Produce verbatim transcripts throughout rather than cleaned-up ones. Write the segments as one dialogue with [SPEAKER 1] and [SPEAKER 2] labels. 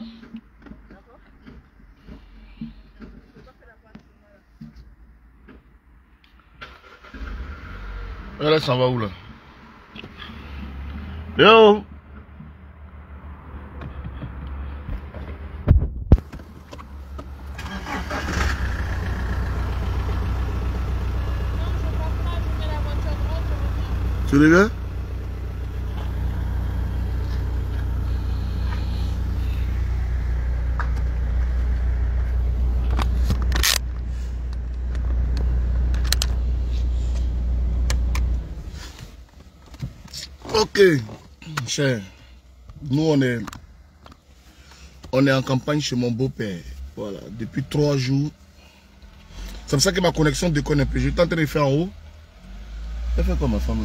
[SPEAKER 1] Elle s'en va où là? Yo! Tu les gars? Ok, cher. Nous on est on est en campagne chez mon beau-père. Voilà, depuis trois jours. C'est pour ça que ma connexion déconne un peu. Je suis en train de faire en haut. Elle fait quoi ma femme là?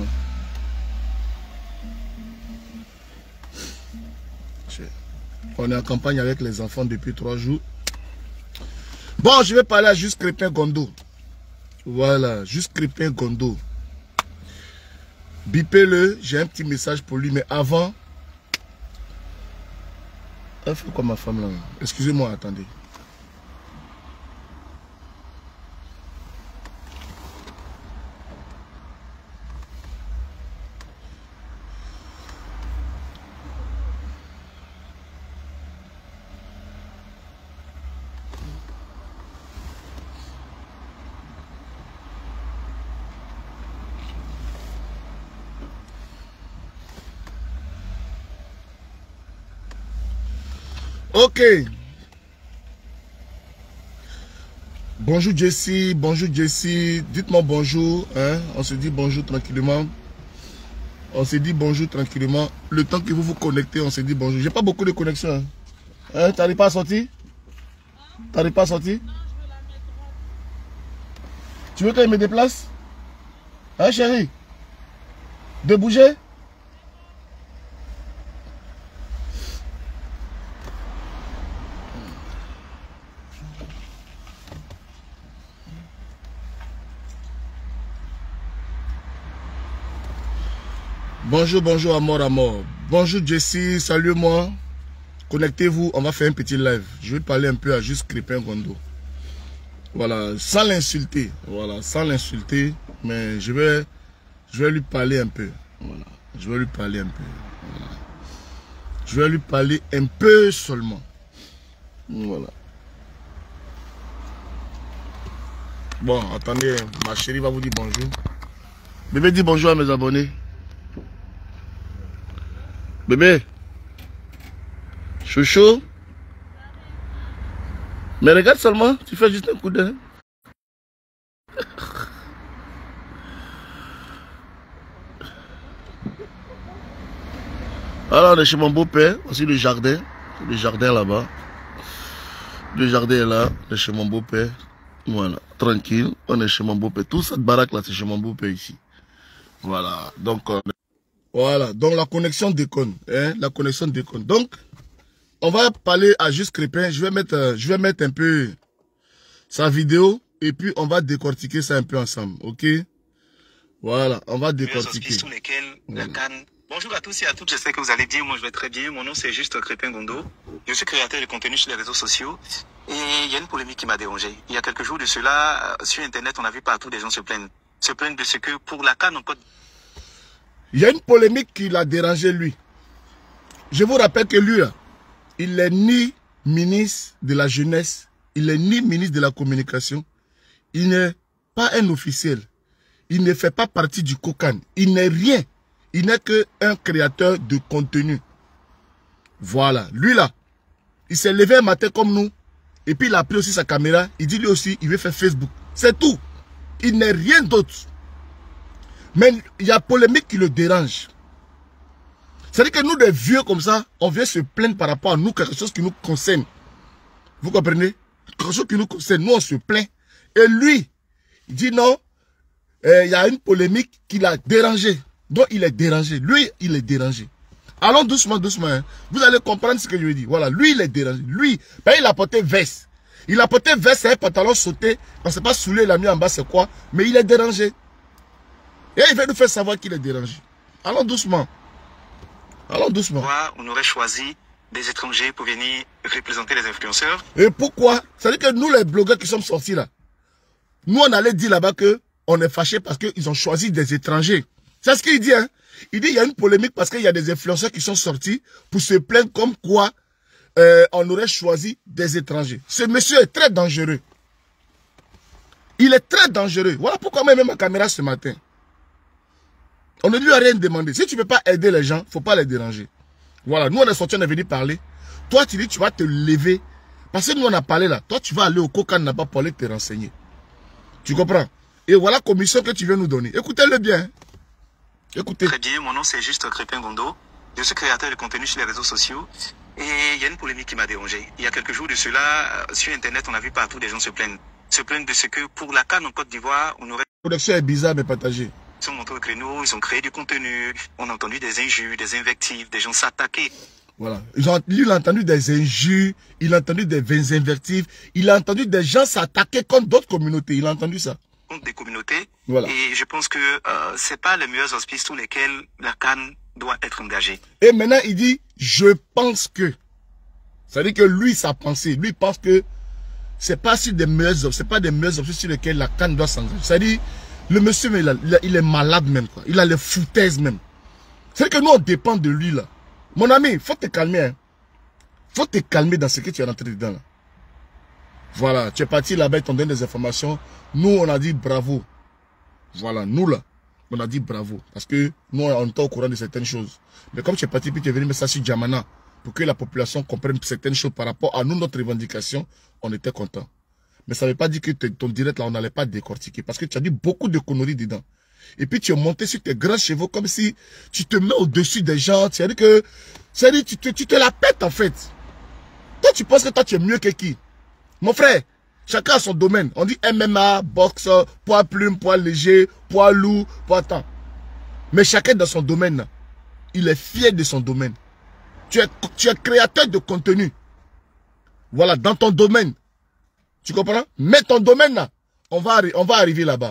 [SPEAKER 1] On est en campagne avec les enfants depuis trois jours. Bon, je vais parler à Juste Crépin Gondo. Voilà, Juste Crépin Gondo. Bipez-le, j'ai un petit message pour lui, mais avant... Elle fait quoi ma femme là? Excusez-moi, attendez. Ok. Bonjour Jessie, bonjour Jessie. Dites-moi bonjour. Hein? On se dit bonjour tranquillement. On se dit bonjour tranquillement. Le temps que vous vous connectez, on se dit bonjour. J'ai pas beaucoup de connexion. Hein? Hein? T'arrives pas à sortir? T'arrives pas à sortir? Tu veux que je me déplace? Hein chérie? De bouger? Bonjour, bonjour, à mort, à mort. Bonjour Jessie, salut-moi. Connectez-vous, on va faire un petit live. Je vais parler un peu à Juste Crépin Gondo. Voilà, sans l'insulter. Voilà, sans l'insulter. Mais je vais, je vais lui parler un peu. Voilà, je vais lui parler un peu. Voilà. Je vais lui parler un peu seulement. Voilà. Bon, attendez, ma chérie va vous dire bonjour. Bébé, dis bonjour à mes abonnés. Bébé, chouchou. Mais regarde seulement, tu fais juste un coup d'œil. Alors, on est chez mon beau-père, aussi le jardin. Le jardin là-bas. Le jardin est là, on est chez mon beau-père. Voilà, tranquille, on est chez mon beau-père. Tout cette baraque là, c'est chez mon beau-père ici. Voilà, donc... On... Voilà, donc la connexion déconne, hein, la connexion déconne. Donc, on va parler à Juste Crépin. Je vais mettre, euh, je vais mettre un peu sa vidéo et puis on va décortiquer ça un peu ensemble, ok? Voilà, on va décortiquer.
[SPEAKER 2] Sous lesquels la canne. Bonjour à tous et à toutes, j'espère que vous allez bien. Moi, je vais très bien. Mon nom, c'est Juste Crépin Gondo. Je suis créateur de contenu sur les réseaux sociaux et il y a une polémique qui m'a dérangé. Il y a quelques jours de cela, euh, sur Internet, on a vu partout des gens se plaindre. Se plaindre de ce que pour la canne, on peut...
[SPEAKER 1] Il y a une polémique qui l'a dérangé lui. Je vous rappelle que lui, là, il n'est ni ministre de la jeunesse, il n'est ni ministre de la communication, il n'est pas un officiel, il ne fait pas partie du COCAN, il n'est rien, il n'est qu'un créateur de contenu. Voilà, lui là, il s'est levé un matin comme nous, et puis il a pris aussi sa caméra, il dit lui aussi, il veut faire Facebook. C'est tout, il n'est rien d'autre. Mais il y a polémique qui le dérange. C'est-à-dire que nous, des vieux comme ça, on vient se plaindre par rapport à nous, quelque chose qui nous concerne. Vous comprenez? Quelque chose qui nous concerne. Nous, on se plaint. Et lui, il dit non, euh, il y a une polémique qui l'a dérangé. Donc, il est dérangé. Lui, il est dérangé. Allons doucement, doucement. Hein. Vous allez comprendre ce que je lui dis. Voilà, lui, il est dérangé. Lui, ben, il a porté veste. Il a porté veste et un pantalon sauté. On ne sait pas saoulé, il a mis en bas, c'est quoi. Mais il est dérangé. Et il va nous faire savoir qu'il est dérangé. Allons doucement. Allons doucement.
[SPEAKER 2] On aurait choisi des étrangers pour venir représenter les influenceurs.
[SPEAKER 1] Et pourquoi? C'est-à-dire que nous, les blogueurs qui sommes sortis là, nous, on allait dire là-bas qu'on est fâchés parce qu'ils ont choisi des étrangers. C'est ce qu'il dit, hein. Il dit qu'il y a une polémique parce qu'il y a des influenceurs qui sont sortis pour se plaindre comme quoi euh, on aurait choisi des étrangers. Ce monsieur est très dangereux. Il est très dangereux. Voilà pourquoi moi, même ma caméra ce matin. On ne lui a rien demandé. Si tu ne peux pas aider les gens, il ne faut pas les déranger. Voilà, nous on est sortis, on est venu parler. Toi, tu dis tu vas te lever. Parce que nous on a parlé là. Toi, tu vas aller au Kokan là-bas pour aller te renseigner. Tu comprends? Et voilà la commission que tu viens nous donner. Écoutez-le bien. Écoutez.
[SPEAKER 2] Très bien, mon nom c'est juste Crépin Gondo. Je suis créateur de contenu sur les réseaux sociaux. Et il y a une polémique qui m'a dérangé. Il y a quelques jours de cela, sur Internet, on a vu partout des gens se plaindre. Se plaindre de ce que pour la CAN en Côte d'Ivoire, on aurait...
[SPEAKER 1] La connexion est bizarre mais partagée.
[SPEAKER 2] Ils sont montés au créneau, ils ont créé du contenu, on a entendu des injures, des invectives, des gens s'attaquer.
[SPEAKER 1] Voilà. Ils ont, lui, il a entendu des injures, il a entendu des invectives, il a entendu des gens s'attaquer contre d'autres communautés. Il a entendu ça.
[SPEAKER 2] Contre des communautés.
[SPEAKER 1] Voilà.
[SPEAKER 2] Et je pense que euh, ce n'est pas les meilleurs auspices sous lesquels la CAN doit être engagée.
[SPEAKER 1] Et maintenant, il dit, je pense que. Ça veut dire que lui, sa pensée, lui pense que c'est pas sur des meilleurs, c'est pas des meilleurs auspices sur lesquels la CAN doit s'engager. C'est-à-dire, le monsieur, il, a, il est malade même, quoi. Il a les foutaises même. C'est que nous, on dépend de lui, là. Mon ami, il faut te calmer, hein. Faut te calmer dans ce que tu es rentré dedans, là. Voilà, tu es parti là-bas, ils t'ont donné des informations. Nous, on a dit bravo. Voilà, nous, là, on a dit bravo. Parce que nous, on est au courant de certaines choses. Mais comme tu es parti, puis tu es venu mettre ça sur Djamana, pour que la population comprenne certaines choses par rapport à nous, notre revendication, on était content. Mais ça ne veut pas dire que ton direct là, on n'allait pas décortiquer. Parce que tu as dit beaucoup de conneries dedans. Et puis tu es monté sur tes grands chevaux comme si tu te mets au-dessus des gens. C'est-à-dire que, c'est-à-dire tu te, tu te la pètes en fait. Toi, tu penses que toi, tu es mieux que qui? Mon frère, chacun a son domaine. On dit M M A, boxe, poids plume, poids léger, poids lourd, poids temps. Mais chacun dans son domaine. Il est fier de son domaine. Tu es, tu es créateur de contenu. Voilà, dans ton domaine. Tu comprends? Mais ton domaine là, on va, on va arriver là-bas.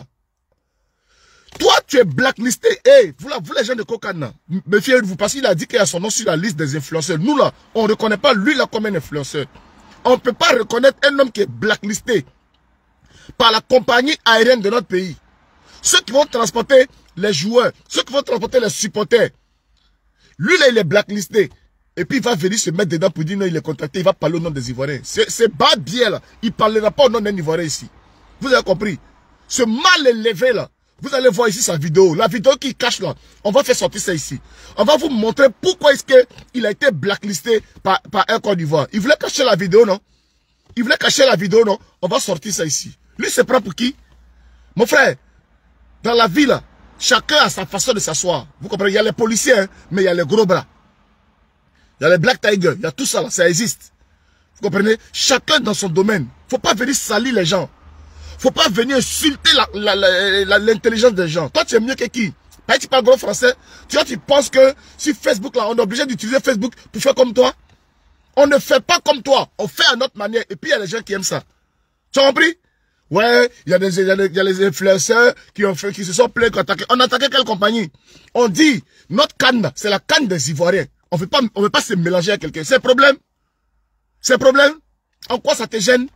[SPEAKER 1] Toi, tu es blacklisté. Hey, vous, là, vous les gens de Kokan, méfiez-vous parce qu'il a dit qu'il y a son nom sur la liste des influenceurs. Nous là, on ne reconnaît pas lui là comme un influenceur. On ne peut pas reconnaître un homme qui est blacklisté par la compagnie aérienne de notre pays. Ceux qui vont transporter les joueurs, ceux qui vont transporter les supporters. Lui là, il est blacklisté. Et puis il va venir se mettre dedans pour dire non, il est contacté, il va parler au nom des Ivoiriens. C'est bas bien là. Il ne parlera pas au nom d'un Ivoirien ici. Vous avez compris? Ce mal élevé là. Vous allez voir ici sa vidéo. La vidéo qui cache là. On va faire sortir ça ici. On va vous montrer pourquoi est-ce qu'il a été blacklisté par, par un Côte d'Ivoire. Il voulait cacher la vidéo, non? Il voulait cacher la vidéo, non? On va sortir ça ici. Lui, c'est prêt pour qui? Mon frère, dans la vie là, chacun a sa façon de s'asseoir. Vous comprenez? Il y a les policiers, hein, mais il y a les gros bras. Il y a les Black Tiger, il y a tout ça là, ça existe. Vous comprenez? Chacun dans son domaine. Il ne faut pas venir salir les gens. Il ne faut pas venir insulter l'intelligence des gens. Toi, tu es mieux que qui? Parce que tu parles gros français. Tu vois, tu penses que sur Facebook là, on est obligé d'utiliser Facebook pour faire comme toi? On ne fait pas comme toi. On fait à notre manière. Et puis, il y a les gens qui aiment ça. Tu as compris? Ouais, il y a des, il y a des, il y a les influenceurs qui ont fait, qui se sont plaints, qui ont attaqué. On a attaqué quelle compagnie? On dit, notre canne, c'est la canne des Ivoiriens. On ne veut pas, on veut pas se mélanger à quelqu'un. C'est un problème. C'est un problème. En quoi ça te gêne?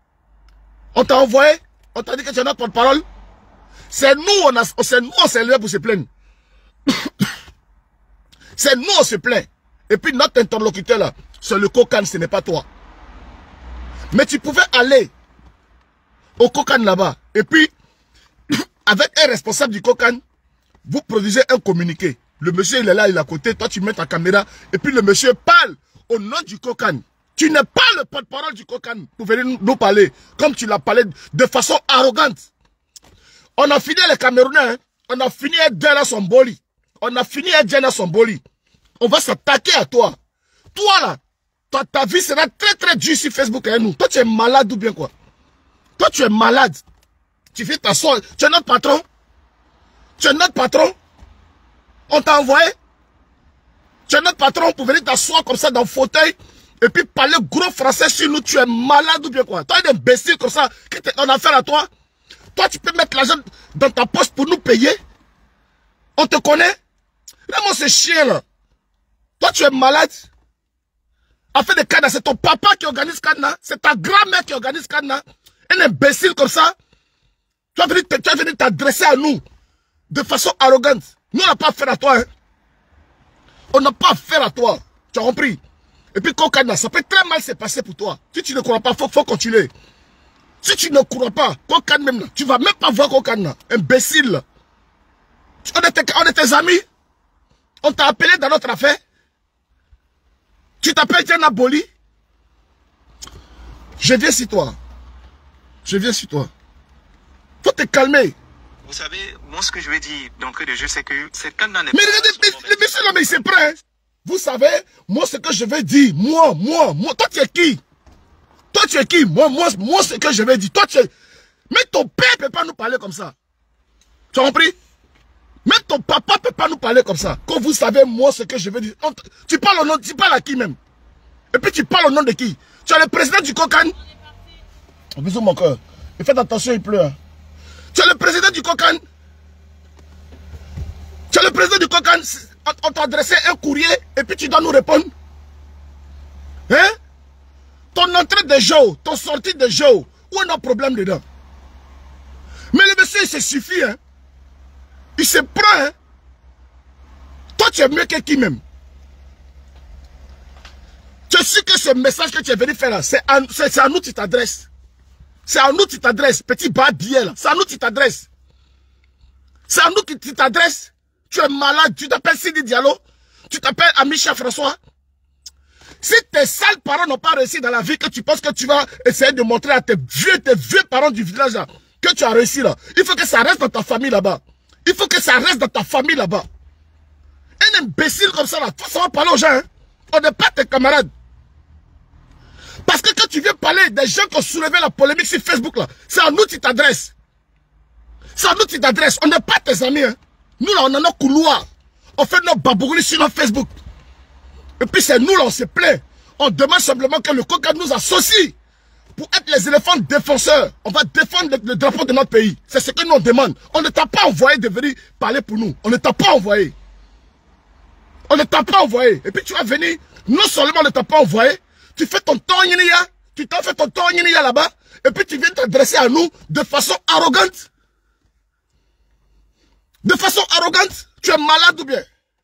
[SPEAKER 1] On t'a envoyé? On t'a dit que tu es notre porte-parole? C'est nous, on a, c'est nous, on s'est levé pour se plaindre. C'est nous, on se plaint. Et puis notre interlocuteur là, c'est le Kokan, ce n'est pas toi. Mais tu pouvais aller au Kokan là-bas. Et puis, avec un responsable du Kokan, vous produisez un communiqué. Le monsieur, il est là, il est à côté. Toi, tu mets ta caméra. Et puis, le monsieur parle au nom du Kokan. Tu n'es pas le porte-parole du Kokan pour venir nous parler. Comme tu l'as parlé de façon arrogante. On a fini les Camerounais. Hein? On a fini à Djana Somboli. On a fini à Djana Somboli. On va s'attaquer à toi. Toi, là, ta, ta vie sera très, très dure sur Facebook avec nous. Toi, tu es malade ou bien quoi? Toi, tu es malade. Tu fais t'asseoir. Tu es notre patron. Tu es notre patron. On t'a envoyé. Tu es notre patron pour venir t'asseoir comme ça dans le fauteuil et puis parler gros français sur nous. Tu es malade ou bien quoi? Toi, un imbécile comme ça, on a affaire à toi. Toi, tu peux mettre l'argent dans ta poche pour nous payer. On te connaît. Vraiment, ce chien là. Toi, tu es malade. a fait des cadenas. C'est ton papa qui organise cadenas. C'est ta grand-mère qui organise cadenas. Un imbécile comme ça. Tu vas venir t'adresser à nous de façon arrogante. Nous, on n'a pas affaire à toi. Hein. On n'a pas affaire à toi. Tu as compris? Et puis, Kokana, ça peut très mal se passer pour toi. Si tu ne crois pas, il faut, faut continuer. Si tu ne crois pas, Kokana même là, tu ne vas même pas voir Kokana. Imbécile. On était, on était tes amis. On t'a appelé dans notre affaire. Tu t'appelles Diana Boli. Je viens sur toi. Je viens sur toi. Faut te calmer.
[SPEAKER 2] Vous savez, moi ce que je vais dire d'entrée de jeu, c'est que cette canne n'est pas...
[SPEAKER 1] Mais regardez, le monsieur là, mais il s'est prêt. Vous savez, moi ce que je vais dire, moi, moi, moi, toi tu es qui? Toi tu es qui? Moi, moi, moi ce que je vais dire, toi tu es... Mais ton père ne peut pas nous parler comme ça. Tu as compris? Même ton papa ne peut pas nous parler comme ça. Quand vous savez, moi, ce que je veux dire. Tu parles au nom, tu parles à qui même? Et puis tu parles au nom de qui? Tu es le président du Cocan? Bisous mon cœur. Et faites attention, il pleut. Tu es le président du Cocan? Tu es le président du Cocan? On t'a adressé un courrier et puis tu dois nous répondre. Hein? Ton entrée de jeu, ton sortie de jeu, où on a un problème dedans? Mais le monsieur, il se suffit, hein? Il se prend, hein? Toi, tu es mieux que qui même? Tu sais que ce message que tu es venu faire là, c'est à, à nous que tu t'adresses. C'est à nous que tu t'adresses, petit bas billet là. C'est à nous que tu t'adresses. C'est à nous que tu t'adresses. Tu es malade, tu t'appelles Sidi Diallo. Tu t'appelles Amicha François. Si tes sales parents n'ont pas réussi dans la vie, que tu penses que tu vas essayer de montrer à tes vieux, tes vieux parents du village là, que tu as réussi là, il faut que ça reste dans ta famille là-bas. Il faut que ça reste dans ta famille là-bas. Un imbécile comme ça là, ça va parler aux gens. Hein? On n'est pas tes camarades. Parce que quand tu viens parler des gens qui ont soulevé la polémique sur Facebook là, c'est à nous que tu t'adresses. C'est à nous que tu t'adresses. On n'est pas tes amis. Hein? Nous là, on a nos couloirs. On fait nos babouris sur notre Facebook. Et puis c'est nous là, on se plaît. On demande simplement que le Coca nous associe pour être les éléphants défenseurs. On va défendre le, le drapeau de notre pays. C'est ce que nous on demande. On ne t'a pas envoyé de venir parler pour nous. On ne t'a pas envoyé. On ne t'a pas envoyé. Et puis tu vas venir, non seulement on ne t'a pas envoyé, tu fais ton temps yénia, tu t'en fais ton temps yénia là-bas, et puis tu viens t'adresser à nous de façon arrogante. De façon arrogante. Tu es malade ou bien?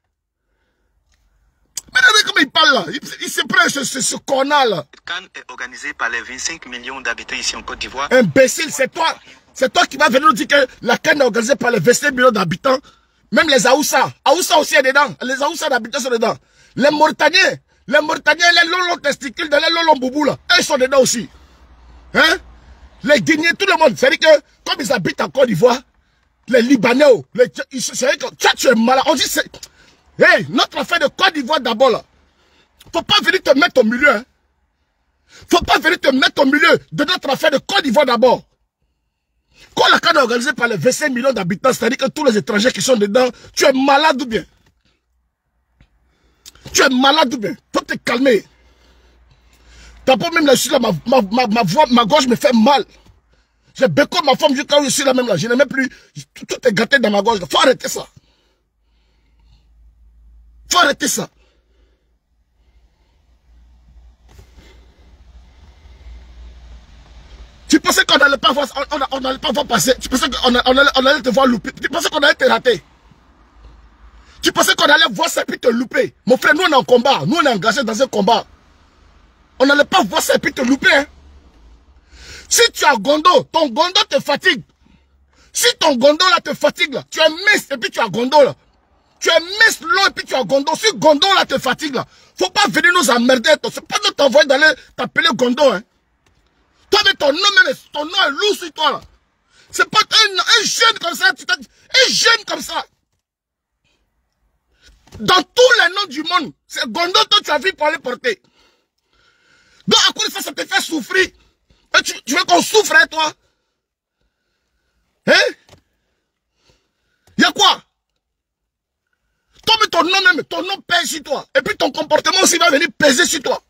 [SPEAKER 1] Mais regardez comment il parle là. Il, il se prend ce, ce, ce connard là.
[SPEAKER 2] Cette canne est organisée par les vingt-cinq millions d'habitants ici en Côte d'Ivoire.
[SPEAKER 1] Imbécile, c'est toi. C'est toi qui vas venir nous dire que la canne est organisée par les vingt-cinq millions d'habitants. Même les Aoussa. Aoussa aussi est dedans. Les Aoussa d'habitants sont dedans. Les Mauritaniens. Les Mauritaniens, les longs testicules, les longs boubous là. Ils sont dedans aussi. Hein? Les Guinéens, tout le monde. C'est-à-dire que, comme ils habitent en Côte d'Ivoire, les Libanais, les, c'est que toi, tu es malade. On dit c'est. Hey, notre affaire de Côte d'Ivoire d'abord là. Faut pas venir te mettre au milieu. Hein. Faut pas venir te mettre au milieu de notre affaire de Côte d'Ivoire d'abord. Quand la canne est organisée par les vingt-cinq millions d'habitants, c'est-à-dire que tous les étrangers qui sont dedans, tu es malade ou bien? Tu es malade ou bien? Faut te calmer. T'as pas même là, je suis là, ma, ma, ma, ma voix, ma gorge me fait mal. J'ai béco ma femme jusqu'à où je suis là même là. Je n'ai même plus. Tout, tout est gâté dans ma gorge. Faut arrêter ça. Faut arrêter ça. Tu pensais qu'on n'allait pas voir, on n'allait pas voir passer. Tu pensais qu'on allait, on allait, on allait te voir louper. Tu pensais qu'on allait te rater. Tu pensais qu'on allait voir ça et puis te louper. Mon frère, nous on est en combat. Nous on est engagés dans un combat. On n'allait pas voir ça et puis te louper. Hein. Si tu as gondo, ton gondo te fatigue. Si ton gondo là te fatigue là, tu es mince et puis tu as gondo là. Tu es mince long et puis tu as gondo. Si gondo là te fatigue là, faut pas venir nous emmerder. C'est pas de t'envoyer d'aller t'appeler gondo. Hein. Toi mais ton nom, même, ton nom est lourd sur toi là. C'est pas un, un jeune comme ça, tu un jeune comme ça. Dans tous les noms du monde, c'est gondo que tu as vu pour aller porter. Donc à cause de ça, ça te fait souffrir. Et tu, tu veux qu'on souffre, hein, toi? Hein? Y'a quoi? Toi, mais ton nom même, ton nom pèse sur toi. Et puis ton comportement aussi va venir peser sur toi.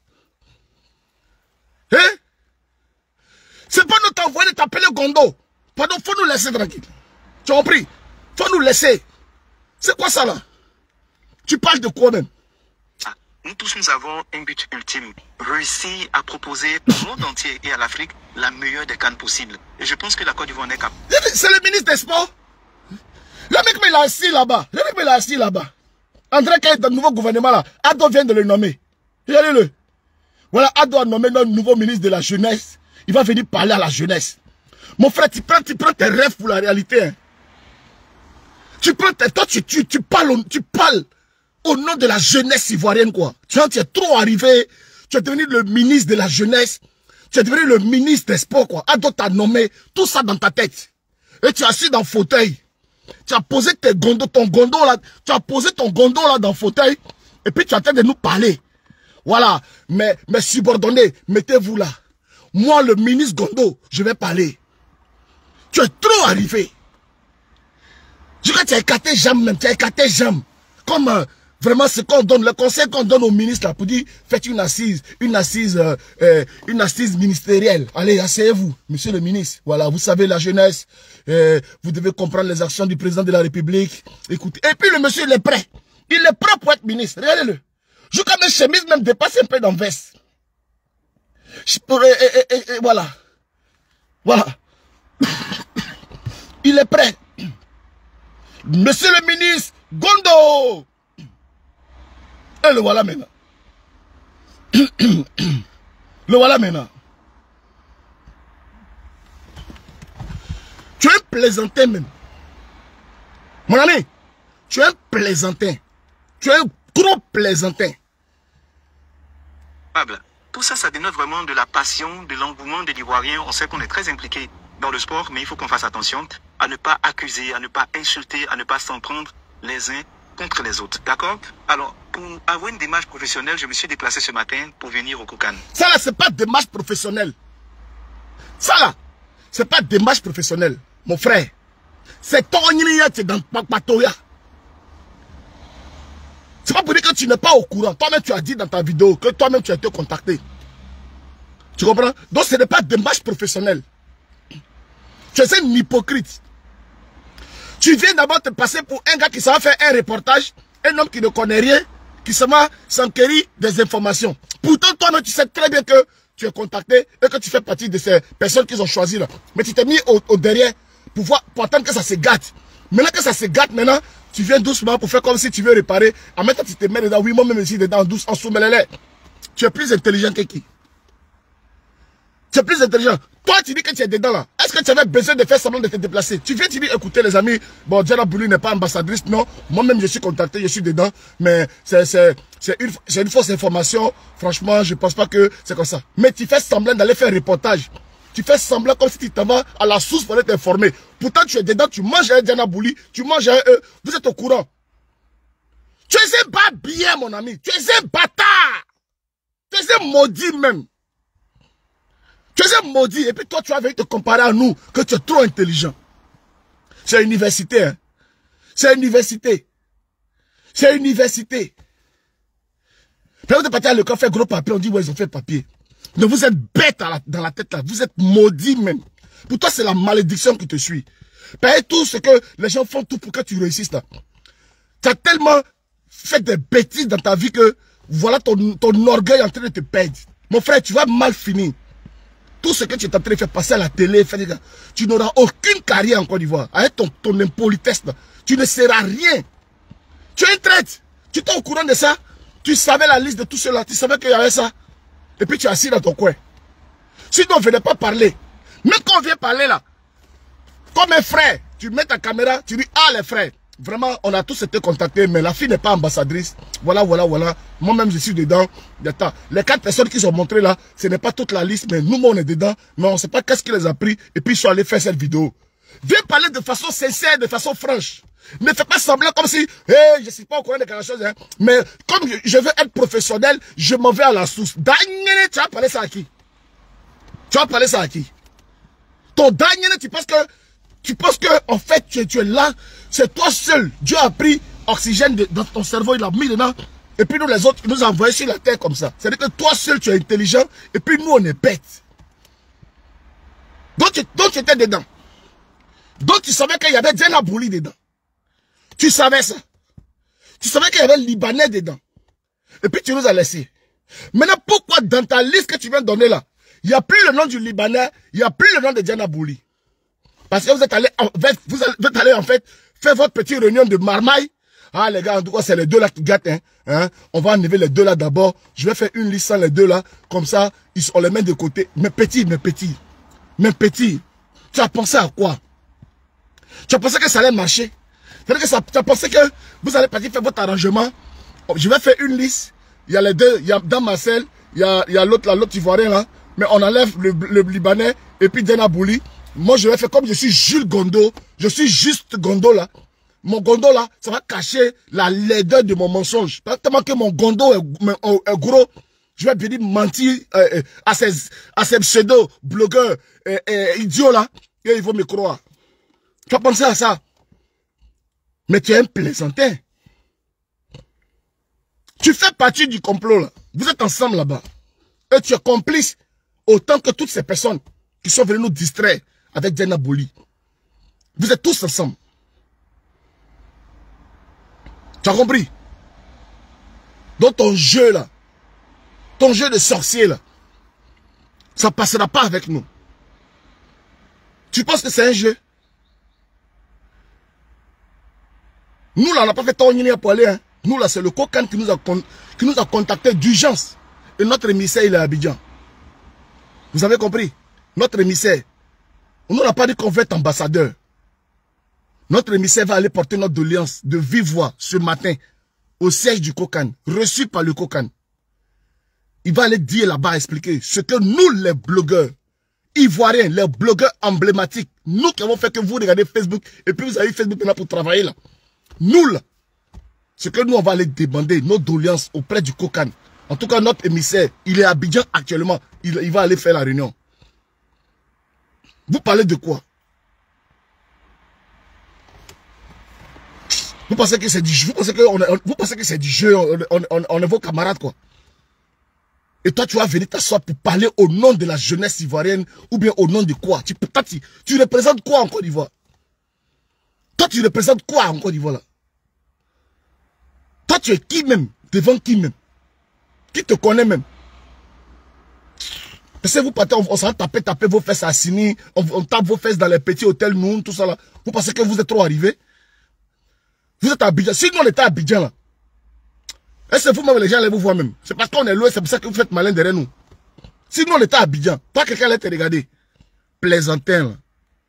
[SPEAKER 1] Hein? C'est pas nous t'envoyer de t'appeler Gondo. Pardon, faut nous laisser tranquille. Tu as compris? Faut nous laisser. C'est quoi ça là? Tu parles de quoi même?
[SPEAKER 2] nous tous, nous avons un but ultime. Réussir à proposer au monde entier et à l'Afrique la meilleure des cannes possibles. Et je pense que la Côte d'Ivoire en est capable.
[SPEAKER 1] C'est le ministre des Sports. Le mec me l'a assis là-bas. Le mec me l'a assis là-bas. André, quand il est dans le nouveau gouvernement là, Ado vient de le nommer. Regardez-le. Voilà, Ado a nommé notre nouveau ministre de la jeunesse. Il va venir parler à la jeunesse. Mon frère, tu prends, tu prends tes rêves pour la réalité. Hein. Tu prends tes... Toi, tu, tu, tu, parles, tu parles au nom de la jeunesse ivoirienne, quoi. Tu vois, tu es trop arrivé. Tu es devenu le ministre de la jeunesse. Tu es devenu le ministre des sports, quoi. Ado t'a nommé tout ça dans ta tête. Et tu es assis dans le fauteuil. Tu as posé tes gondos, ton gondol là. Tu as posé ton gondol là dans le fauteuil. Et puis tu es en train de nous parler. Voilà. Mais, mes subordonnés, mettez-vous là. Moi, le ministre Gondo, je vais parler. Tu es trop arrivé. Je crois que tu as écarté jambes même. Tu as écarté jambes. Comme euh, vraiment ce qu'on donne, le conseil qu'on donne au ministre là pour dire faites une assise, une assise, euh, euh, une assise ministérielle. Allez, asseyez-vous, monsieur le ministre. Voilà, vous savez la jeunesse. Euh, vous devez comprendre les actions du président de la République. Écoutez. Et puis le monsieur il est prêt. Il est prêt pour être ministre. Regardez-le. Je crois que mes chemises même dépassent un peu dans veste. Et, et, et, et voilà. Voilà. Il est prêt. Monsieur le ministre Gondo. Et le voilà maintenant. Le voilà maintenant. Tu es un plaisantin même. Mon ami, tu es un plaisantin. Tu es un gros plaisantin.
[SPEAKER 2] Tout ça, ça dénote vraiment de la passion, de l'engouement des Ivoiriens. On sait qu'on est très impliqué dans le sport, mais il faut qu'on fasse attention à ne pas accuser, à ne pas insulter, à ne pas s'en prendre les uns contre les autres. D'accord? Alors, pour avoir une démarche professionnelle, je me suis déplacé ce matin pour venir au Koukan.
[SPEAKER 1] Ça là, c'est pas démarche professionnelle. Ça là, c'est pas démarche professionnelle, mon frère. C'est ton c'est dans Patoya. C'est pas pour dire que tu n'es pas au courant. Toi-même, tu as dit dans ta vidéo que toi-même, tu as été contacté. Tu comprends? Donc, ce n'est pas démarche professionnelle. Tu es un hypocrite. Tu viens d'abord te passer pour un gars qui s'en va faire un reportage, un homme qui ne connaît rien, qui se va s'enquérir des informations. Pourtant, toi-même, tu sais très bien que tu es contacté et que tu fais partie de ces personnes qu'ils ont choisies là. Mais tu t'es mis au, au derrière pour, voir, pour attendre que ça se gâte. Maintenant que ça se gâte, maintenant, tu viens doucement pour faire comme si tu veux réparer. En même temps, tu te mets dedans. Oui, moi-même ici, dedans, en douce, en sous-mêlée. Tu es plus intelligent que qui? Tu es plus intelligent. Toi, tu dis que tu es dedans là. Est-ce que tu avais besoin de faire semblant de te déplacer? Tu viens, tu dis, écoutez les amis, bon, Diana Boulou n'est pas ambassadrice. Non, moi-même, je suis contacté, je suis dedans. Mais c'est une, une fausse information. Franchement, je ne pense pas que c'est comme ça. Mais tu fais semblant d'aller faire un reportage. Tu fais semblant comme si tu t'en vas à la source pour être informé. Pourtant, tu es dedans, tu manges un Diana Bouli, tu manges un eux. Vous êtes au courant. Tu es un bas bien, mon ami. Tu es un bâtard. Tu es un maudit même. Tu es un maudit. Et puis toi, tu vas venir te comparer à nous, que tu es trop intelligent. C'est université, hein. C'est université. C'est université. Puis vous êtes parti à l'école faire gros papier, on dit, ouais, ils ont fait papier. Mais vous êtes bête à la, dans la tête là, vous êtes maudit même. Pour toi, c'est la malédiction qui te suit. Paye tout ce que les gens font tout pour que tu réussisses là. Tu as tellement fait des bêtises dans ta vie que voilà ton, ton orgueil est en train de te perdre. Mon frère, tu vas mal finir. Tout ce que tu es en train de faire passer à la télé, faire, tu n'auras aucune carrière en Côte d'Ivoire. Avec ton, ton impolitesse là, tu ne seras rien. Tu es un traître. Tu étais au courant de ça. Tu savais la liste de tout cela. Tu savais qu'il y avait ça. Et puis tu es assis dans ton coin. Si on ne venait pas parler, même quand on vient parler là, comme un frère, tu mets ta caméra, tu dis, ah les frères, vraiment on a tous été contactés, mais la fille n'est pas ambassadrice. Voilà, voilà, voilà. Moi-même je suis dedans. Les quatre personnes qui sont montrées là, ce n'est pas toute la liste, mais nous on est dedans, mais on ne sait pas qu'est-ce qui les a pris, et puis ils sont allés faire cette vidéo. Viens parler de façon sincère, de façon franche. Ne fais pas semblant comme si, hé, hey, je ne suis pas au courant de quelque chose, hein. Mais comme je, je veux être professionnel, je m'en vais à la source. Daniel, tu vas parler ça à qui? Tu vas parler ça à qui? Ton Daniel, tu penses que, tu penses que, en fait, tu, tu es là, c'est toi seul. Dieu a pris oxygène de, dans ton cerveau, il l'a mis dedans, et puis nous les autres, il nous a envoyés sur la terre comme ça. C'est-à-dire que toi seul, tu es intelligent, et puis nous, on est bêtes. Donc tu, donc, tu étais dedans. Donc tu savais qu'il y avait Diana Bouli dedans. Tu savais ça. Tu savais qu'il y avait Libanais dedans. Et puis tu nous as laissé. Maintenant, pourquoi dans ta liste que tu viens de donner là, il n'y a plus le nom du Libanais, il n'y a plus le nom de Diana Bouli. Parce que vous êtes allé, vous êtes allé en fait faire votre petite réunion de marmaille. Ah les gars, en tout cas, c'est les deux là qui gâtent. Hein, hein. On va enlever les deux là d'abord. Je vais faire une liste sans les deux là. Comme ça, ils, on les met de côté. Mais petit, mais petit. Mais petit. Tu as pensé à quoi? Tu as pensé que ça allait marcher? C'est-à-dire que ça, tu as pensé que vous allez partir faire votre arrangement. Je vais faire une liste. Il y a les deux. Il y a dans Marcel. Il y a, il y a l'autre là, l'autre Ivoirien là. Mais on enlève le, le Libanais et puis Diana Bouli. Moi, je vais faire comme je suis Jules Gondo. Je suis juste Gondo là. Mon Gondo là, ça va cacher la laideur de mon mensonge. Tellement que mon Gondo est, est, est gros. Je vais venir mentir euh, à ces, à ces pseudo-blogueurs euh, euh, idiots là. Et ils vont me croire. Tu as pensé à ça? Mais tu es un plaisantin. Tu fais partie du complot là. Vous êtes ensemble là-bas. Et tu es complice autant que toutes ces personnes qui sont venues nous distraire avec Diana Bouli. Vous êtes tous ensemble. Tu as compris? Donc ton jeu là, ton jeu de sorcier là, ça ne passera pas avec nous. Tu penses que c'est un jeu? Nous là, on n'a pas fait ton nid pour aller. Hein. Nous là, c'est le Kokan qui nous a, qui nous a contacté d'urgence. Et notre émissaire, il est à Abidjan. Vous avez compris? Notre émissaire, on n'a pas dit qu'on veut être ambassadeur. Notre émissaire va aller porter notre doléance de vive voix ce matin au siège du Kokan, reçu par le Kokan. Il va aller dire là-bas, expliquer ce que nous, les blogueurs ivoiriens, les blogueurs emblématiques, nous qui avons fait que vous regardez Facebook, et puis vous avez Facebook maintenant pour travailler là. Nous là, ce que nous, on va aller demander, nos doléances auprès du Kokan. En tout cas, notre émissaire, il est à Abidjan actuellement. Il, il va aller faire la réunion. Vous parlez de quoi? Vous pensez que c'est du jeu? Vous pensez que, on, vous pensez que c'est du jeu? On, on, on, on est vos camarades, quoi. Et toi, tu vas venir t'asseoir pour parler au nom de la jeunesse ivoirienne ou bien au nom de quoi? Tu, toi, tu, tu représentes quoi en Côte d'Ivoire? Toi, tu représentes quoi en Côte d'Ivoire là? Toi, tu es qui même? Devant qui même? Qui te connaît même? Parce que vous partez, on, on s'en taper, taper vos fesses à Sini, on, on tape vos fesses dans les petits hôtels, nous, tout ça là. Vous pensez que vous êtes trop arrivés? Vous êtes à Abidjan. Si nous on était à Abidjan là, est-ce que vous-même les gens allaient vous voir même? C'est parce qu'on est loin, c'est pour ça que vous faites malin derrière nous. Si nous on était à Abidjan, toi quelqu'un allait te regarder. Plaisantin là.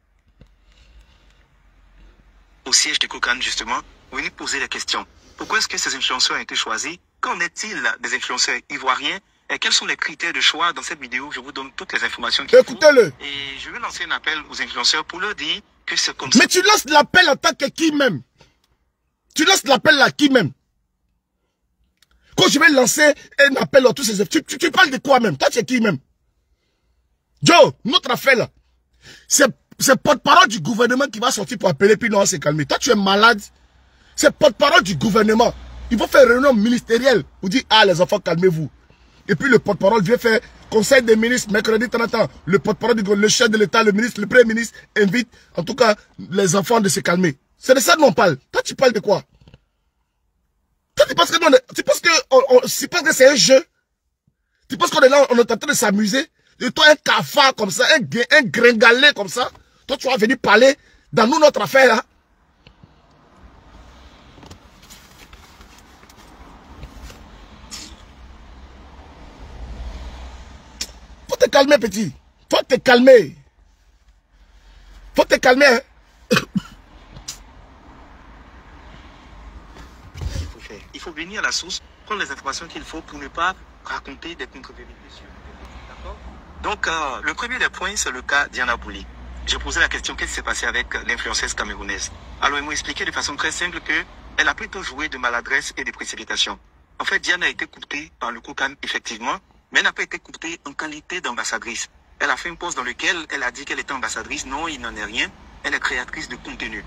[SPEAKER 2] Au siège du Kokan justement, vous venez poser la question. Pourquoi est-ce que ces influenceurs ont été choisis? Qu'en est-il des influenceurs ivoiriens? Et quels sont les critères de choix? Dans cette vidéo, je vous donne toutes les informations qu'il faut.
[SPEAKER 1] Écoutez-le.
[SPEAKER 2] Et je vais lancer un appel aux influenceurs pour leur dire que c'est comme ça.
[SPEAKER 1] Mais tu lances l'appel en tant que qui même? Tu lances l'appel à qui même? Quand je vais lancer un appel à tous ces... Tu, tu, tu parles de quoi même? Toi, tu es qui même? Joe, notre affaire là, c'est porte-parole du gouvernement qui va sortir pour appeler, puis nous on va se calmer. Toi, tu es malade. C'est porte-parole du gouvernement. Il faut faire réunion ministérielle. Vous dites, ah les enfants, calmez-vous. Et puis le porte-parole vient faire conseil des ministres, mercredi trente ans. Le porte-parole du le chef de l'État, le ministre, le premier ministre invite, en tout cas, les enfants de se calmer. C'est de ça dont on parle. Toi, tu parles de quoi? Toi, tu penses que, non, tu penses que, on, on, tu penses que c'est un jeu? Tu penses qu'on est là, on est en train de s'amuser? Et toi, un cafard comme ça, un, un gringalet comme ça, toi, tu vas venir parler dans nous, notre affaire, là. Faut te calmer, petit. Faut te calmer. Faut te calmer, hein.
[SPEAKER 2] Il faut venir à la source, prendre les informations qu'il faut pour ne pas raconter des contre-vérités. D'accord? Donc, euh, le premier des points, c'est le cas Diana Bouli. J'ai posé la question, qu'est-ce qui s'est passé avec l'influenceuse camerounaise? Alors, ils m'ont expliqué de façon très simple qu'elle a plutôt joué de maladresse et de précipitation. En fait, Diana a été coupée par le Kokan, effectivement, mais elle n'a pas été coupée en qualité d'ambassadrice. Elle a fait un post dans lequel elle a dit qu'elle était ambassadrice. Non, il n'en est rien. Elle est créatrice de contenu.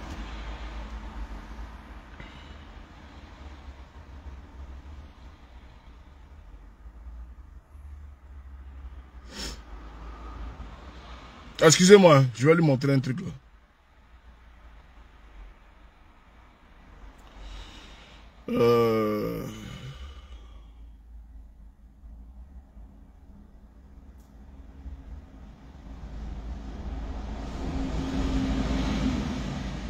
[SPEAKER 1] Excusez-moi, je vais lui montrer un truc là. Euh...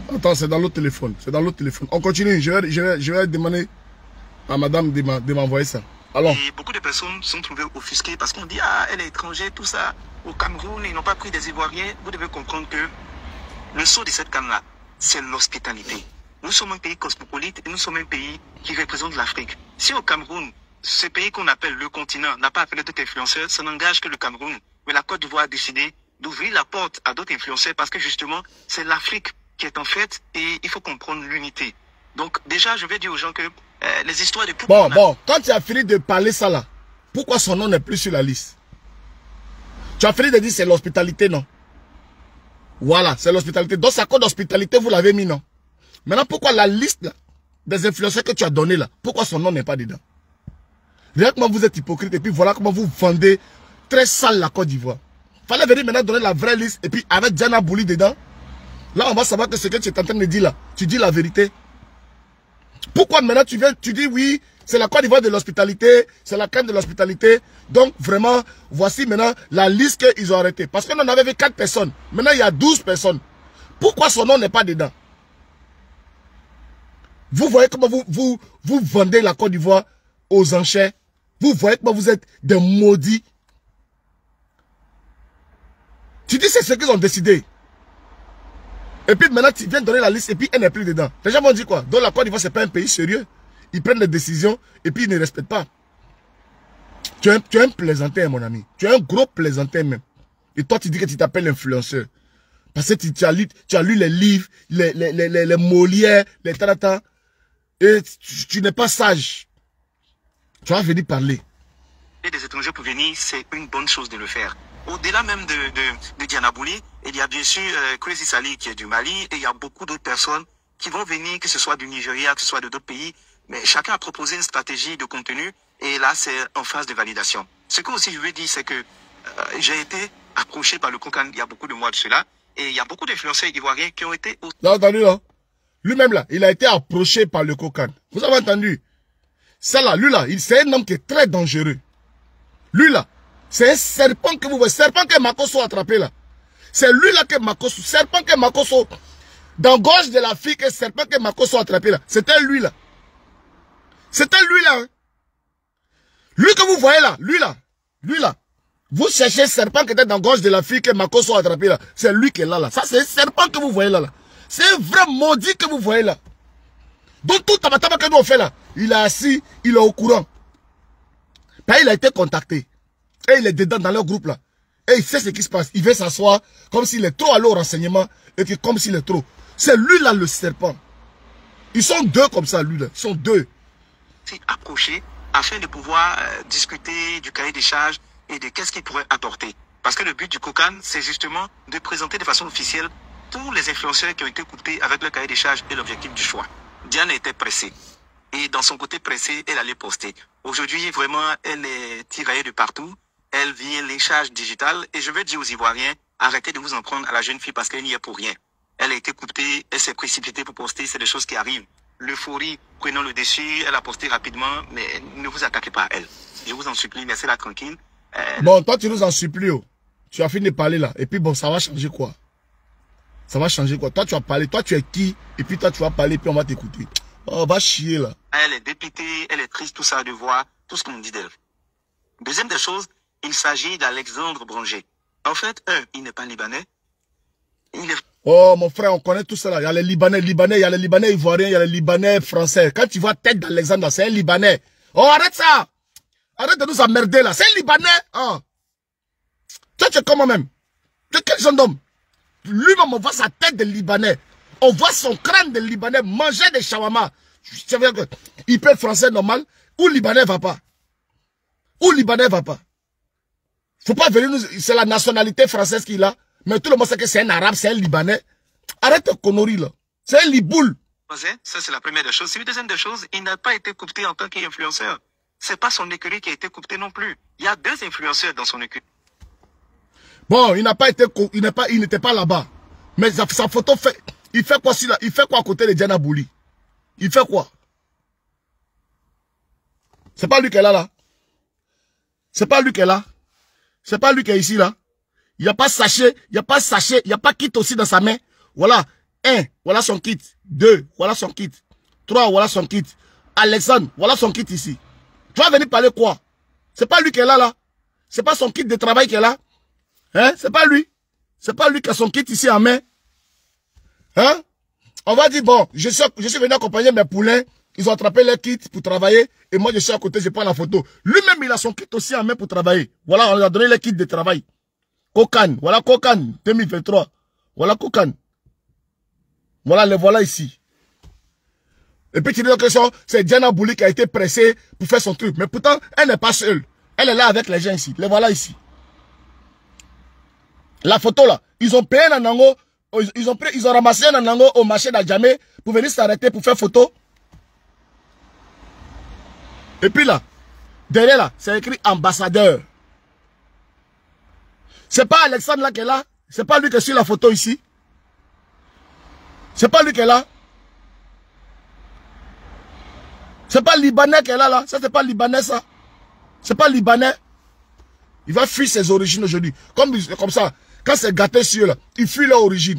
[SPEAKER 1] Attends, c'est dans l'autre téléphone. C'est dans l'autre téléphone. On continue. Je vais, je vais, je vais demander à madame de m'envoyer ça. Alors.
[SPEAKER 2] Et beaucoup de personnes sont trouvées offusquées parce qu'on dit, ah, elle est étrangère, tout ça. Au Cameroun, ils n'ont pas pris des Ivoiriens. Vous devez comprendre que le sceau de cette canne-là, c'est l'hospitalité. Nous sommes un pays cosmopolite et nous sommes un pays qui représente l'Afrique. Si au Cameroun, ce pays qu'on appelle le continent n'a pas appelé d'autres influenceurs, ça n'engage que le Cameroun. Mais la Côte d'Ivoire a décidé d'ouvrir la porte à d'autres influenceurs parce que justement, c'est l'Afrique qui est en fait et il faut comprendre l'unité. Donc déjà, je vais dire aux gens que euh, les histoires de...
[SPEAKER 1] Bon, bon, quand tu as fini de parler ça là, pourquoi son nom n'est plus sur la liste? Tu as fini de dire c'est l'hospitalité, non? Voilà, c'est l'hospitalité. Dans sa code d'hospitalité, vous l'avez mis, non? Maintenant, pourquoi la liste là, des influenceurs que tu as donné là, pourquoi son nom n'est pas dedans? Regarde comment vous êtes hypocrite et puis voilà comment vous vendez très sale la Côte d'Ivoire. Fallait venir maintenant donner la vraie liste et puis avec Diana Bouli dedans. Là, on va savoir que ce que tu es en train de dire là, tu dis la vérité. Pourquoi maintenant tu viens, tu dis oui, c'est la Côte d'Ivoire de l'hospitalité, c'est la canne de l'hospitalité. Donc vraiment, voici maintenant la liste qu'ils ont arrêtée. Parce qu'on en avait vu quatre personnes. Maintenant, il y a douze personnes. Pourquoi son nom n'est pas dedans? Vous voyez comment vous, vous, vous vendez la Côte d'Ivoire aux enchères. Vous voyez comment vous êtes des maudits. Tu dis c'est ce qu'ils ont décidé. Et puis maintenant tu viens donner la liste et puis elle n'est plus dedans. Les gens vont dire quoi? Donc la Côte d'Ivoire c'est pas un pays sérieux. Ils prennent des décisions et puis ils ne respectent pas. Tu es un, tu es un plaisantin mon ami. Tu es un gros plaisantin même. Et toi tu dis que tu t'appelles influenceur. Parce que tu, tu, as lu, tu as lu les livres, les, les, les, les, les Molières, les tarata. Et tu, tu n'es pas sage. Tu vas venir parler.
[SPEAKER 2] Et des étrangers pour venir, c'est une bonne chose de le faire. Au-delà même de, de, de Diana Bouli, il y a bien sûr euh, Crazy Sally qui est du Mali et il y a beaucoup d'autres personnes qui vont venir, que ce soit du Nigeria, que ce soit de d'autres pays. Mais chacun a proposé une stratégie de contenu et là, c'est en phase de validation. Ce que aussi je veux dire, c'est que euh, j'ai été approché par le Kokan il y a beaucoup de mois de cela et il y a beaucoup d'influenceurs ivoiriens qui ont été... Au...
[SPEAKER 1] Vous avez entendu là? Lui-même là, il a été approché par le Kokan. Vous avez entendu? Ça là, lui là, c'est un homme qui est très dangereux. Lui là, c'est un serpent que vous voyez. Serpent que Makosso a attrapé là. C'est lui là que Makosso. Serpent que Makosso. Dans gorge de la fille que serpent que Makosso a attrapé là. C'était lui là. C'était lui là. Hein. Lui que vous voyez là. Lui là. Lui là. Vous cherchez serpent qui était dans gorge de la fille que Makosso a attrapé là. C'est lui qui est là là. Ça c'est un serpent que vous voyez là là. C'est un vrai maudit que vous voyez là. Donc tout tabataba que nous on fait là. Il est assis. Il est au courant. Puis il a été contacté. Et il est dedans dans leur groupe là. Et il sait ce qui se passe. Il veut s'asseoir comme s'il est trop allé au renseignement. Et que comme s'il est trop. C'est lui là le serpent. Ils sont deux comme ça, lui là. Ils sont deux.
[SPEAKER 2] C'est approché afin de pouvoir euh, discuter du cahier des charges et de qu'est-ce qu'il pourrait apporter. Parce que le but du Kokan, c'est justement de présenter de façon officielle tous les influenceurs qui ont été coupés avec le cahier des charges et l'objectif du choix. Diane était pressée. Et dans son côté pressé, elle allait poster. Aujourd'hui, vraiment, elle est tiraillée de partout. Elle vit les charges digitales. Et je veux dire aux Ivoiriens, arrêtez de vous en prendre à la jeune fille parce qu'elle n'y est pour rien. Elle a été coupée, elle s'est précipitée pour poster. C'est des choses qui arrivent. L'euphorie, prenons le dessus. Elle a posté rapidement, mais ne vous attaquez pas à elle. Je vous en supplie, laissez-la tranquille. Euh...
[SPEAKER 1] Bon, toi, tu nous en supplies. Oh. Tu as fini de parler là. Et puis bon, ça va changer quoi? Ça va changer quoi? Toi, tu as parlé. Toi, tu es qui? Et puis toi, tu vas parler, puis on va t'écouter. Oh, va chier là.
[SPEAKER 2] Elle est dépitée, elle est triste, tout ça, de voir tout ce qu'on dit d'elle. Deuxième des choses, il s'agit d'Alexandre Branger. En fait, un, il n'est pas libanais. Il est...
[SPEAKER 1] Oh, mon frère, on connaît tout ça là. Il y a les Libanais, Libanais, il y a les Libanais ivoiriens, il y a les Libanais français. Quand tu vois tête d'Alexandre, c'est un Libanais. Oh, arrête ça! Arrête de nous emmerder là. C'est un Libanais. Oh. Toi, tu es comment même? Tu es quel genre d'homme? Lui-même, on voit sa tête de Libanais. On voit son crâne de Libanais manger des shawarma. Il peut être français normal ou Libanais va pas. Ou Libanais va pas. Faut pas venir nous... C'est la nationalité française qu'il a. Mais tout le monde sait que c'est un arabe, c'est un Libanais. Arrête ta connerie là. C'est un liboule.
[SPEAKER 2] Ça c'est la première des choses. C'est une deuxième des choses. Il n'a pas été coopté en tant qu'influenceur. C'est pas son écurie qui a été coopté non plus. Il y a deux influenceurs dans son écurie.
[SPEAKER 1] Bon, il n'a pas été... Il n'est pas... Il n'était pas là-bas. Mais sa, sa photo fait... Il fait quoi là? Il fait quoi à côté de Diana Bouli? Il fait quoi? C'est pas lui qui est là, là. C'est pas lui qui est là. C'est pas lui qui est ici, là. Il n'y a pas sachet, il n'y a pas sachet, il n'y a pas kit aussi dans sa main. Voilà. Un, voilà son kit. Deux, voilà son kit. Trois, voilà son kit. Alexandre, voilà son kit ici. Tu vas venir parler quoi? C'est pas lui qui est là, là. C'est pas son kit de travail qui est là. Hein? C'est pas lui. C'est pas lui qui a son kit ici en main. Hein? On va dire, bon, je suis, je suis venu accompagner mes poulains. Ils ont attrapé leur kit pour travailler. Et moi, je suis à côté, je prends la photo. Lui-même, il a son kit aussi en main pour travailler. Voilà, on lui a donné le kit de travail. Kokan. Voilà Kokan deux mille vingt-trois. Voilà Kokan. Voilà, le voilà ici. Et puis tu dis que c'est Diana Bouli qui a été pressée pour faire son truc. Mais pourtant, elle n'est pas seule. Elle est là avec les gens ici. Les voilà ici. La photo là. Ils ont payé un nango. Ils ont, pris, ils ont ramassé un nango au marché d'Adjamé pour venir s'arrêter pour faire photo. Et puis là, derrière là, c'est écrit ambassadeur. C'est pas Alexandre là qui est là. C'est pas lui qui est sur la photo ici. C'est pas lui qui est là. C'est pas Libanais qui est là, là. Ça, c'est pas Libanais, ça. C'est pas Libanais. Il va fuir ses origines aujourd'hui. Comme, comme ça, quand c'est gâté sur eux, là, il fuit leur origine.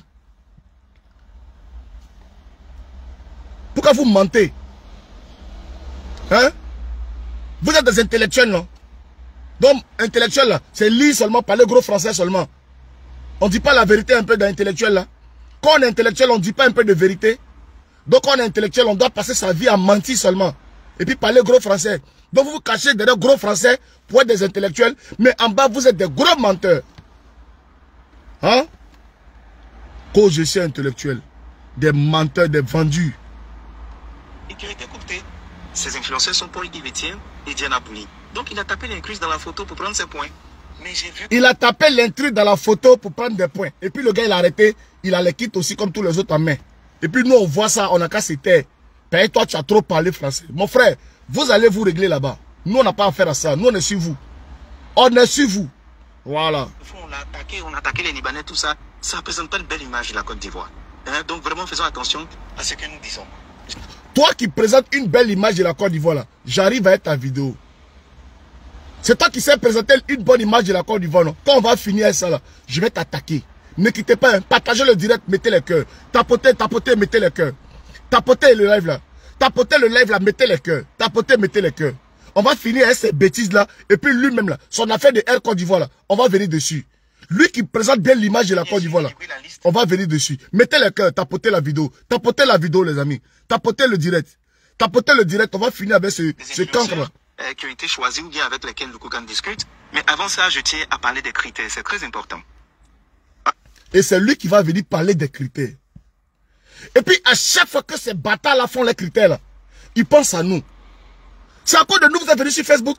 [SPEAKER 1] Pourquoi vous mentez? Hein? Vous êtes des intellectuels, non? Donc, intellectuel, là, c'est lire seulement, parler gros français seulement. On ne dit pas la vérité un peu d'intellectuel, là. Quand on est intellectuel, on ne dit pas un peu de vérité. Donc, quand on est intellectuel, on doit passer sa vie à mentir seulement. Et puis parler gros français. Donc, vous vous cachez derrière gros français pour être des intellectuels. Mais en bas, vous êtes des gros menteurs. Hein? Quand je suis intellectuel. Des menteurs, des vendus.
[SPEAKER 2] Et qui a été coopté. Ces influenceurs sont Paul Guivetien et Diana Bouli. Donc, il a tapé l'incluse dans la photo pour prendre ses points. Mais j'ai vu...
[SPEAKER 1] Il a tapé l'intrus dans la photo pour prendre des points. Et puis le gars, il a arrêté. Il a les kits aussi comme tous les autres en main. Et puis nous, on voit ça, on n'a qu'à se taire. Paye, toi, tu as trop parlé français. Mon frère, vous allez vous régler là-bas. Nous, on n'a pas affaire à ça. Nous, on est sur vous. On est sur vous. Voilà.
[SPEAKER 2] On l'a attaqué, on a attaqué les Libanais, tout ça. Ça ne représente pas une belle image de la Côte d'Ivoire. Hein? Donc vraiment, faisons attention à ce que nous disons.
[SPEAKER 1] Toi qui présentes une belle image de la Côte d'Ivoire, là, j'arrive à être ta vidéo. C'est toi qui sais présenter une bonne image de la Côte d'Ivoire. Quand on va finir ça, là, je vais t'attaquer. Ne quittez pas, hein. Partagez le direct, mettez les cœurs. Tapotez, tapotez, mettez les cœurs. Tapotez le live là. Tapotez le live là, mettez les cœurs. Tapotez, mettez les cœurs. On va finir avec ces bêtises là. Et puis lui-même là, son affaire de Air Côte d'Ivoire là, on va venir dessus. Lui qui présente bien l'image de la Côte d'Ivoire là, on va venir dessus. Mettez les cœurs, tapotez la vidéo. Tapotez la vidéo les amis. Tapotez le direct. Tapotez le direct, on va finir avec ce, ce cancre là.
[SPEAKER 2] Qui ont été choisis ou bien avec lesquels le Kokan discute. Mais avant ça, je tiens à parler des critères. C'est très important.
[SPEAKER 1] Et c'est lui qui va venir parler des critères. Et puis, à chaque fois que ces bâtards-là font les critères, là, ils pensent à nous. C'est à cause de nous que vous êtes venus sur Facebook.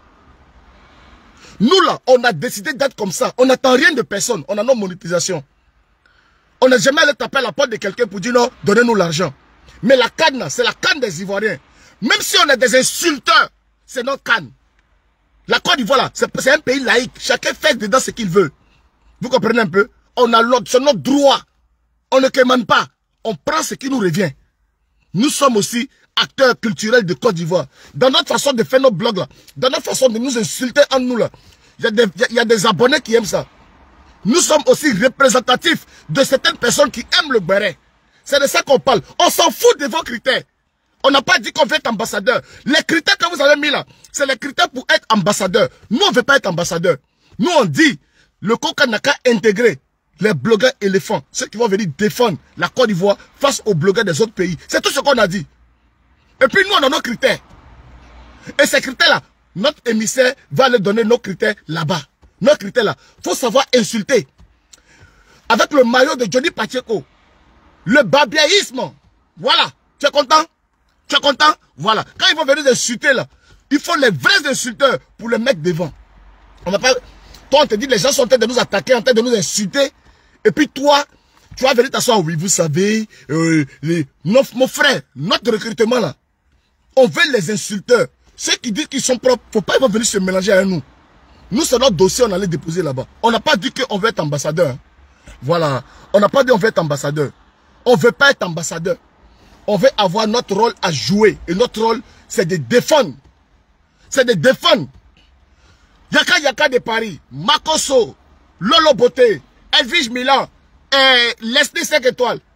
[SPEAKER 1] Nous, là, on a décidé d'être comme ça. On n'attend rien de personne. On a nos monétisations. On n'a jamais allé taper à la porte de quelqu'un pour dire non, donnez-nous l'argent. Mais la canne, là, c'est la canne des Ivoiriens. Même si on est des insulteurs, c'est notre canne. La Côte d'Ivoire, là, c'est un pays laïque. Chacun fait dedans ce qu'il veut. Vous comprenez un peu? On a l'ordre, c'est notre droit. On ne commande pas. On prend ce qui nous revient. Nous sommes aussi acteurs culturels de Côte d'Ivoire. Dans notre façon de faire nos blogs, là, dans notre façon de nous insulter en nous, là, il y a des, il y a des abonnés qui aiment ça. Nous sommes aussi représentatifs de certaines personnes qui aiment le béret. C'est de ça qu'on parle. On s'en fout de vos critères. On n'a pas dit qu'on veut être ambassadeur. Les critères que vous avez mis là, c'est les critères pour être ambassadeur. Nous, on ne veut pas être ambassadeur. Nous, on dit, le Kokan n'a qu'à intégrer les blogueurs éléphants, ceux qui vont venir défendre la Côte d'Ivoire face aux blogueurs des autres pays. C'est tout ce qu'on a dit. Et puis nous, on a nos critères. Et ces critères-là, notre émissaire va aller donner nos critères là-bas. Nos critères-là, il faut savoir insulter. Avec le maillot de Johnny Pacheco, le babiaïsme, voilà. Tu es content? Tu es content? Voilà. Quand ils vont venir insulter là, il faut les vrais insulteurs pour les mettre devant. On va pas... Toi, on te dit, les gens sont en train de nous attaquer, en train de nous insulter. Et puis toi, tu vas venir t'asseoir. Oui, vous savez, euh, les, nos, mon frère, notre recrutement là, on veut les insulteurs. Ceux qui disent qu'ils sont propres, faut pas ils vont venir se mélanger avec nous. Nous, c'est notre dossier, on allait déposer là-bas. On n'a pas dit qu'on veut être ambassadeur. Hein. Voilà. On n'a pas dit qu'on veut être ambassadeur. On ne veut pas être ambassadeur. On veut avoir notre rôle à jouer. Et notre rôle, c'est de défendre. C'est de défendre. Yaka Yaka de Paris, Makoso, Lolo Beauté, Elvige Milan, et Leslie cinq étoiles.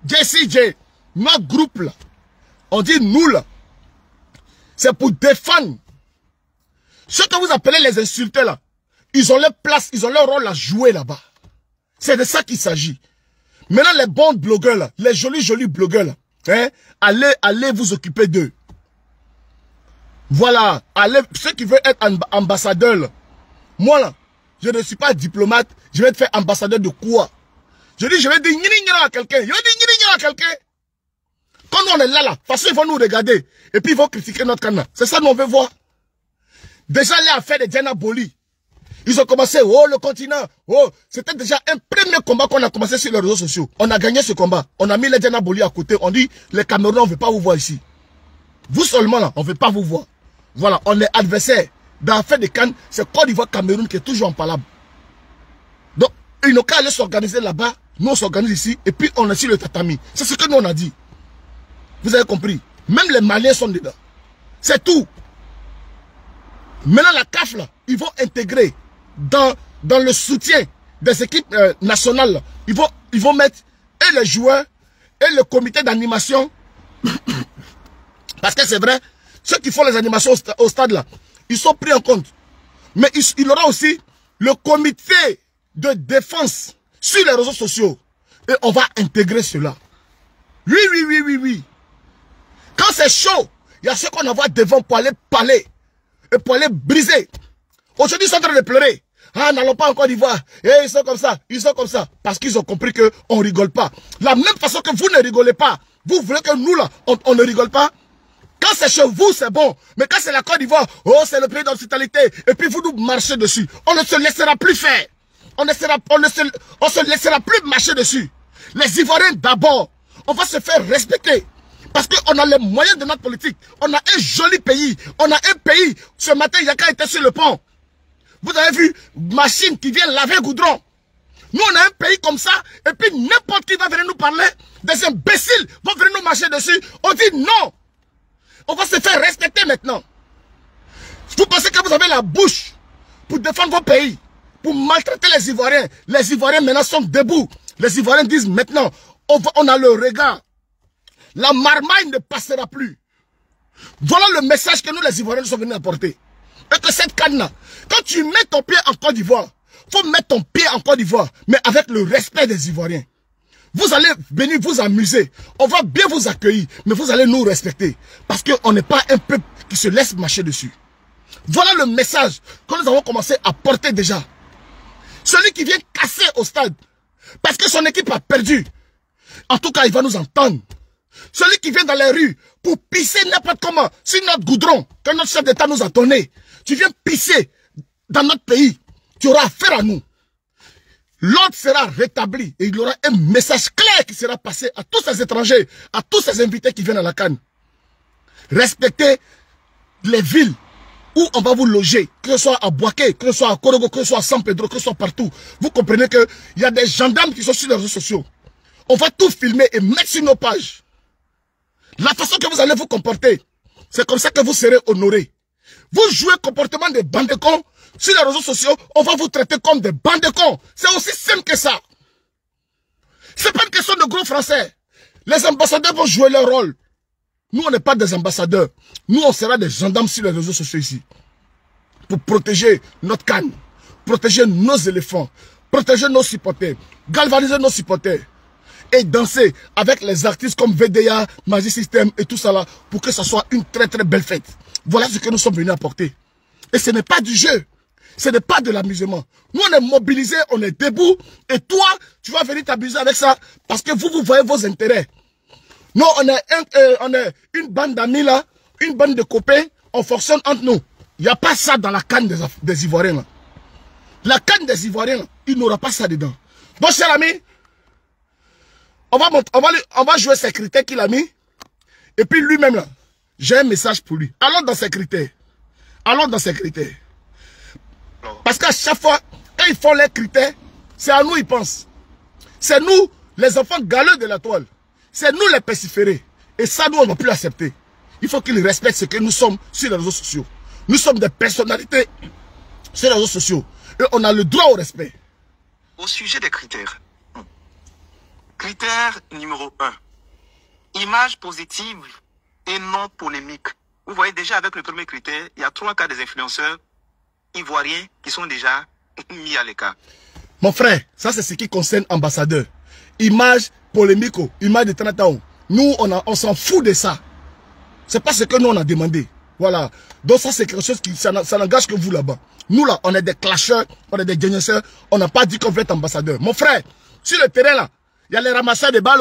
[SPEAKER 1] J C J, notre groupe là, on dit nous là, c'est pour défendre. Ceux que vous appelez les insulteurs là, ils ont leur place, ils ont leur rôle à jouer là-bas. C'est de ça qu'il s'agit. Maintenant les bons blogueurs là, les jolis jolis blogueurs là, hein, allez, allez vous occuper d'eux. Voilà, allez, ceux qui veulent être ambassadeurs là, moi là, je ne suis pas diplomate, je vais te faire ambassadeur de quoi? Je dis, je vais dire à quelqu'un, je vais dire à quelqu'un. Quand on est là, là, parce qu'ils vont nous regarder, et puis ils vont critiquer notre canal. C'est ça que nous veut voir. Déjà, les affaires de Diana Boli, ils ont commencé, oh, le continent, oh, c'était déjà un premier combat qu'on a commencé sur les réseaux sociaux. On a gagné ce combat. On a mis les Diana Boli à côté. On dit, les Camerounais, on ne veut pas vous voir ici. Vous seulement, là, on ne veut pas vous voir. Voilà, on est adversaire. Dans l'affaire de Cannes, c'est Côte d'Ivoire, Cameroun qui est toujours en palabre. Donc, ils n'ont qu'à aller s'organiser là-bas. Nous, on s'organise ici. Et puis, on est sur le tatami. C'est ce que nous, on a dit. Vous avez compris? Même les Maliens sont dedans. C'est tout. Maintenant, la C A F, là, ils vont intégrer dans, dans le soutien des équipes euh, nationales. Là, ils, vont, ils vont mettre et les joueurs et le comité d'animation. Parce que c'est vrai, ceux qui font les animations au, sta au stade, là, ils sont pris en compte. Mais il, il y aura aussi le comité de défense sur les réseaux sociaux. Et on va intégrer cela. Oui, oui, oui, oui, oui. Quand c'est chaud, il y a ceux qu'on envoie devant pour aller parler. Et pour aller briser. Aujourd'hui, ils sont en train de pleurer. Ah, n'allons pas en Côte d'Ivoire. Et ils sont comme ça, ils sont comme ça. Parce qu'ils ont compris qu'on ne rigole pas. La même façon que vous ne rigolez pas. Vous voulez que nous, là, on, on ne rigole pas. Quand c'est chez vous, c'est bon. Mais quand c'est la Côte d'Ivoire, oh, c'est le pays d'hospitalité. Et puis vous nous marchez dessus. On ne se laissera plus faire. On ne, sera, on, ne se, on se laissera plus marcher dessus. Les Ivoiriens d'abord. On va se faire respecter. Parce qu'on a les moyens de notre politique. On a un joli pays. On a un pays. Ce matin, Yaka était sur le pont. Vous avez vu, machine qui vient laver goudron. Nous, on a un pays comme ça. Et puis, n'importe qui va venir nous parler. Des imbéciles vont venir nous marcher dessus. On dit non. On va se faire respecter maintenant. Vous pensez que vous avez la bouche pour défendre vos pays, pour maltraiter les Ivoiriens. Les Ivoiriens maintenant sont debout. Les Ivoiriens disent maintenant, on, va, on a le regard. La marmaille ne passera plus. Voilà le message que nous les Ivoiriens sommes venus apporter. Et que cette canne-là, quand tu mets ton pied en Côte d'Ivoire, il faut mettre ton pied en Côte d'Ivoire, mais avec le respect des Ivoiriens. Vous allez venir vous amuser. On va bien vous accueillir, mais vous allez nous respecter. Parce qu'on n'est pas un peuple qui se laisse marcher dessus. Voilà le message que nous avons commencé à porter déjà. Celui qui vient casser au stade, parce que son équipe a perdu, en tout cas, il va nous entendre. Celui qui vient dans les rues pour pisser n'importe comment sur notre goudron que notre chef d'État nous a donné. Tu viens pisser dans notre pays. Tu auras affaire à nous. L'ordre sera rétabli et il y aura un message clair qui sera passé à tous ces étrangers, à tous ces invités qui viennent à la Cannes. Respectez les villes où on va vous loger, que ce soit à Boaké, que ce soit à Korogo, que ce soit à San Pedro, que ce soit partout. Vous comprenez qu'il y a des gendarmes qui sont sur les réseaux sociaux. On va tout filmer et mettre sur nos pages. La façon que vous allez vous comporter, c'est comme ça que vous serez honorés. Vous jouez comportement de bandes de cons sur les réseaux sociaux, on va vous traiter comme des bandes de cons. C'est aussi simple que ça. C'est pas une question de gros français. Les ambassadeurs vont jouer leur rôle. Nous, on n'est pas des ambassadeurs. Nous, on sera des gendarmes sur les réseaux sociaux ici. Pour protéger notre canne, protéger nos éléphants, protéger nos supporters, galvaniser nos supporters. Et danser avec les artistes comme V D A, Magic System et tout ça là, pour que ça soit une très très belle fête. Voilà ce que nous sommes venus apporter. Et ce n'est pas du jeu. Ce n'est pas de l'amusement. Nous, on est mobilisés, on est debout. Et toi, tu vas venir t'abuser avec ça parce que vous, vous voyez vos intérêts. Non, on est, un, euh, on est une bande d'amis là, une bande de copains, on fonctionne entre nous. Il n'y a pas ça dans la canne des, des Ivoiriens là. La canne des Ivoiriens là, il n'y aura pas ça dedans. Bon, cher ami, on va, on va, on va jouer ses critères qu'il a mis. Et puis lui-même là, j'ai un message pour lui. Allons dans ses critères. Allons dans ses critères. Parce qu'à chaque fois, quand ils font les critères, c'est à nous ils pensent. C'est nous, les enfants galeux de la toile. C'est nous les pestiférés. Et ça, nous, on ne va plus l'accepter. Il faut qu'ils respectent ce que nous sommes sur les réseaux sociaux. Nous sommes des personnalités sur les réseaux sociaux. Et on a le droit au respect.
[SPEAKER 2] Au sujet des critères, Critère numéro un. Image positive et non polémique. Vous voyez déjà avec le premier critère, il y a trois cas des influenceurs ivoiriens qui sont déjà mis à l'écart.
[SPEAKER 1] Mon frère, ça c'est ce qui concerne ambassadeur. Image polémique, image de trente ans. Nous, on, a, on s'en fout de ça. C'est pas ce que nous on a demandé. Voilà. Donc ça c'est quelque chose qui, ça, ça n'engage que vous là-bas. Nous là, on est des clasheurs, on est des géniesseurs. On n'a pas dit qu'on veut être ambassadeur. Mon frère, sur le terrain là, il y a les ramasseurs de balles.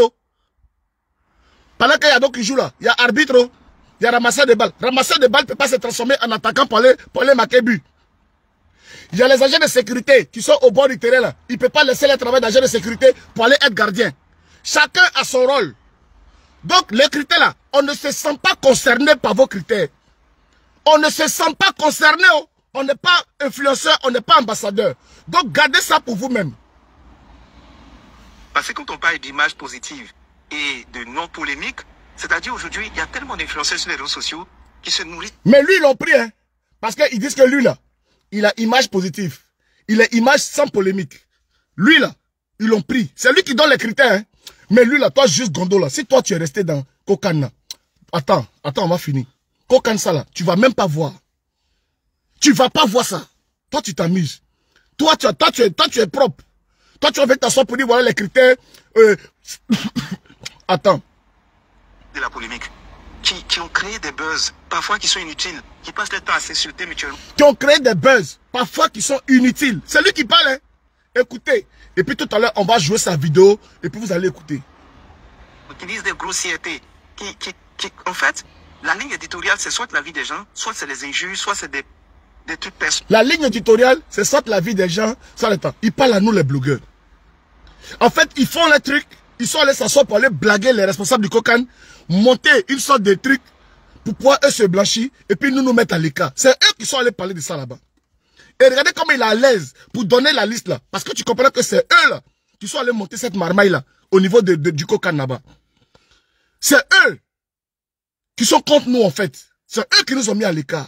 [SPEAKER 1] Pendant qu'il y a d'autres qui jouent là, il y a arbitre, il y a ramasseur de balles. Ramasseur de balles ne peut pas se transformer en attaquant pour aller, pour aller marquer but. Il y a les agents de sécurité qui sont au bord du terrain là. Ils ne peuvent pas laisser le travail d'agent de sécurité pour aller être gardien. Chacun a son rôle. Donc les critères là, on ne se sent pas concerné par vos critères. On ne se sent pas concerné. On n'est pas influenceur, on n'est pas ambassadeur. Donc gardez ça pour vous-même.
[SPEAKER 2] Parce que quand on parle d'image positive et de non polémique, c'est-à-dire aujourd'hui, il y a tellement d'influenceurs sur les réseaux sociaux qui se nourrissent.
[SPEAKER 1] Mais lui, ils l'ont pris, hein. Parce qu'ils disent que lui là, il a image positive. Il a image sans polémique. Lui là, ils l'ont pris. C'est lui qui donne les critères, hein. Mais lui là, toi juste Gondo là, si toi tu es resté dans Kokana, attends, attends, on va finir. Kokana ça là, tu vas même pas voir. Tu vas pas voir ça. Toi tu t'amuses. Toi tu, toi, tu es, toi tu es propre. Toi tu vas t'asseoir pour dire voilà les critères. Euh... attends.
[SPEAKER 2] De la polémique. Qui, qui ont créé des buzz, parfois qui sont inutiles, qui passent le temps à s'insulter mutuellement.
[SPEAKER 1] Qui ont créé des buzz, parfois qui sont inutiles. C'est lui qui parle, hein. Écoutez. Et puis tout à l'heure, on va jouer sa vidéo, et puis vous allez écouter.
[SPEAKER 2] Qui disent des grossièretés. Qui, qui, qui, en fait, la ligne éditoriale, c'est soit la vie des gens, soit c'est les injures, soit c'est des, des trucs personnels.
[SPEAKER 1] La ligne éditoriale, c'est soit la vie des gens, soit le temps. Ils parlent à nous, les blogueurs. En fait, ils font les trucs, ils sont allés s'asseoir pour aller blaguer les responsables du Kokana, monter une sorte de truc pour pouvoir eux se blanchir et puis nous nous mettre à l'écart. C'est eux qui sont allés parler de ça là-bas. Et regardez comment il est à l'aise pour donner la liste là. Parce que tu comprends que c'est eux là qui sont allés monter cette marmaille là au niveau de, de, du Kokana là-bas. C'est eux qui sont contre nous en fait. C'est eux qui nous ont mis à l'écart.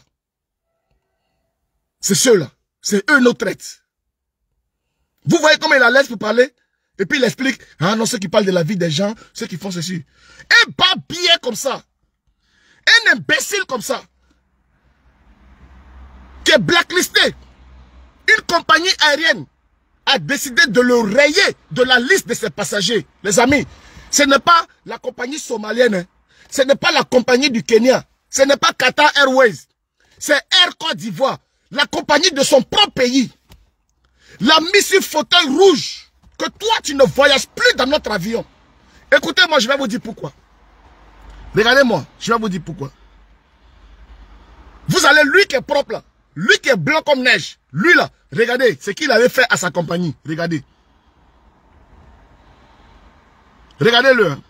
[SPEAKER 1] C'est ceux-là. C'est eux nos traites. Vous voyez comment il est à l'aise pour parler? Et puis il explique, ah non, ceux qui parlent de la vie des gens, ceux qui font ceci. Un babier comme ça, un imbécile comme ça, qui est blacklisté, une compagnie aérienne a décidé de le rayer de la liste de ses passagers. Les amis, ce n'est pas la compagnie somalienne, hein. Ce n'est pas la compagnie du Kenya, ce n'est pas Qatar Airways, c'est Air Côte d'Ivoire, la compagnie de son propre pays. La mise sur fauteuil rouge. Que toi, tu ne voyages plus dans notre avion. Écoutez-moi, je vais vous dire pourquoi. Regardez-moi, je vais vous dire pourquoi. Vous allez, lui qui est propre là, lui qui est blanc comme neige, lui là, regardez ce qu'il avait fait à sa compagnie. Regardez. Regardez-le. Hein.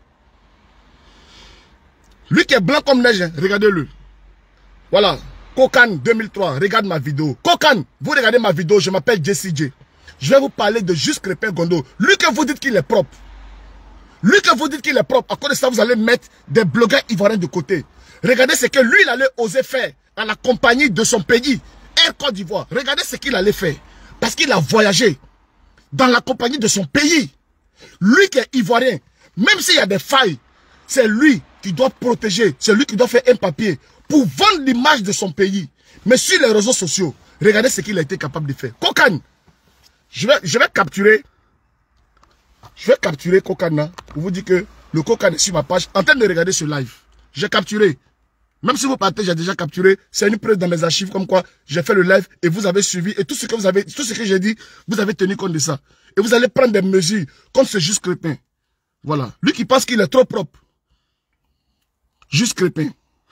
[SPEAKER 1] Lui qui est blanc comme neige, hein, regardez-le. Voilà. Kokana deux mille trois, regarde ma vidéo. Kokana, vous regardez ma vidéo, je m'appelle Jessie J. Je vais vous parler de Juste Crépin Gondo. Lui que vous dites qu'il est propre. Lui que vous dites qu'il est propre. À cause de ça, vous allez mettre des blogueurs ivoiriens de côté. Regardez ce que lui, il allait oser faire à la compagnie de son pays, Air Côte d'Ivoire. Regardez ce qu'il allait faire. Parce qu'il a voyagé dans la compagnie de son pays. Lui qui est ivoirien, même s'il y a des failles, c'est lui qui doit protéger. C'est lui qui doit faire un papier pour vendre l'image de son pays. Mais sur les réseaux sociaux, regardez ce qu'il a été capable de faire. Kokana. Je vais, je vais capturer, je vais capturer Kokana pour vous dire que le Kokana est sur ma page en train de regarder ce live. J'ai capturé. Même si vous partez, j'ai déjà capturé. C'est une preuve dans mes archives comme quoi j'ai fait le live et vous avez suivi. Et tout ce que vous avez, tout ce que j'ai dit, vous avez tenu compte de ça. Et vous allez prendre des mesures contre ce Juste Crépin. Voilà. Lui qui pense qu'il est trop propre. Juste Crépin.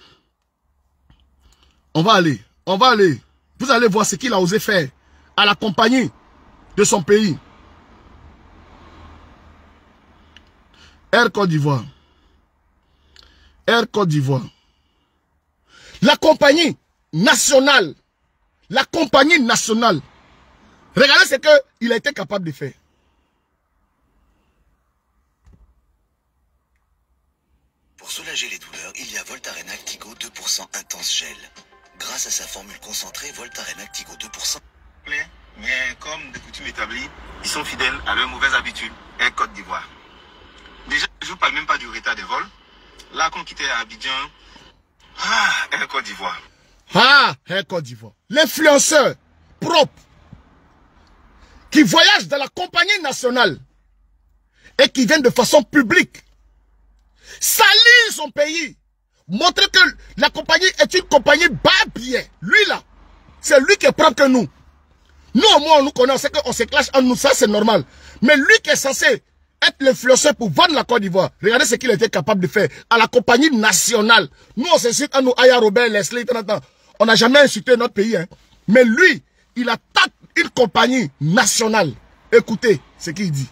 [SPEAKER 1] On va aller. On va aller. Vous allez voir ce qu'il a osé faire à la compagnie de son pays. Air Côte d'Ivoire. Air Côte d'Ivoire. La compagnie nationale. La compagnie nationale. Regardez ce qu'il a été capable de faire.
[SPEAKER 3] Pour soulager les douleurs, il y a Voltaren Actigo deux pour cent Intense Gel. Grâce à sa formule concentrée, Voltaren Actigo deux pour cent.
[SPEAKER 2] Mais comme de coutume établie, ils sont fidèles à leurs mauvaises habitudes. Air Côte d'Ivoire. Déjà, je ne parle même pas du retard des vols. Là, quand on quittait Abidjan, ah, Air Côte d'Ivoire.
[SPEAKER 1] Ah, Air Côte d'Ivoire. L'influenceur propre qui voyage dans la compagnie nationale et qui vient de façon publique salir son pays, montrer que la compagnie est une compagnie bas bien. Lui là, c'est lui qui est propre que nous. Nous au moins on nous connaît, on sait qu'on se clash en nous, ça c'est normal. Mais lui qui est censé être l'influenceur pour vendre la Côte d'Ivoire, regardez ce qu'il était capable de faire à la compagnie nationale. Nous on s'insulte à nous, Aya Robert, Leslie, on n'a jamais insulté notre pays. Hein. Mais lui, il attaque une compagnie nationale. Écoutez ce qu'il dit.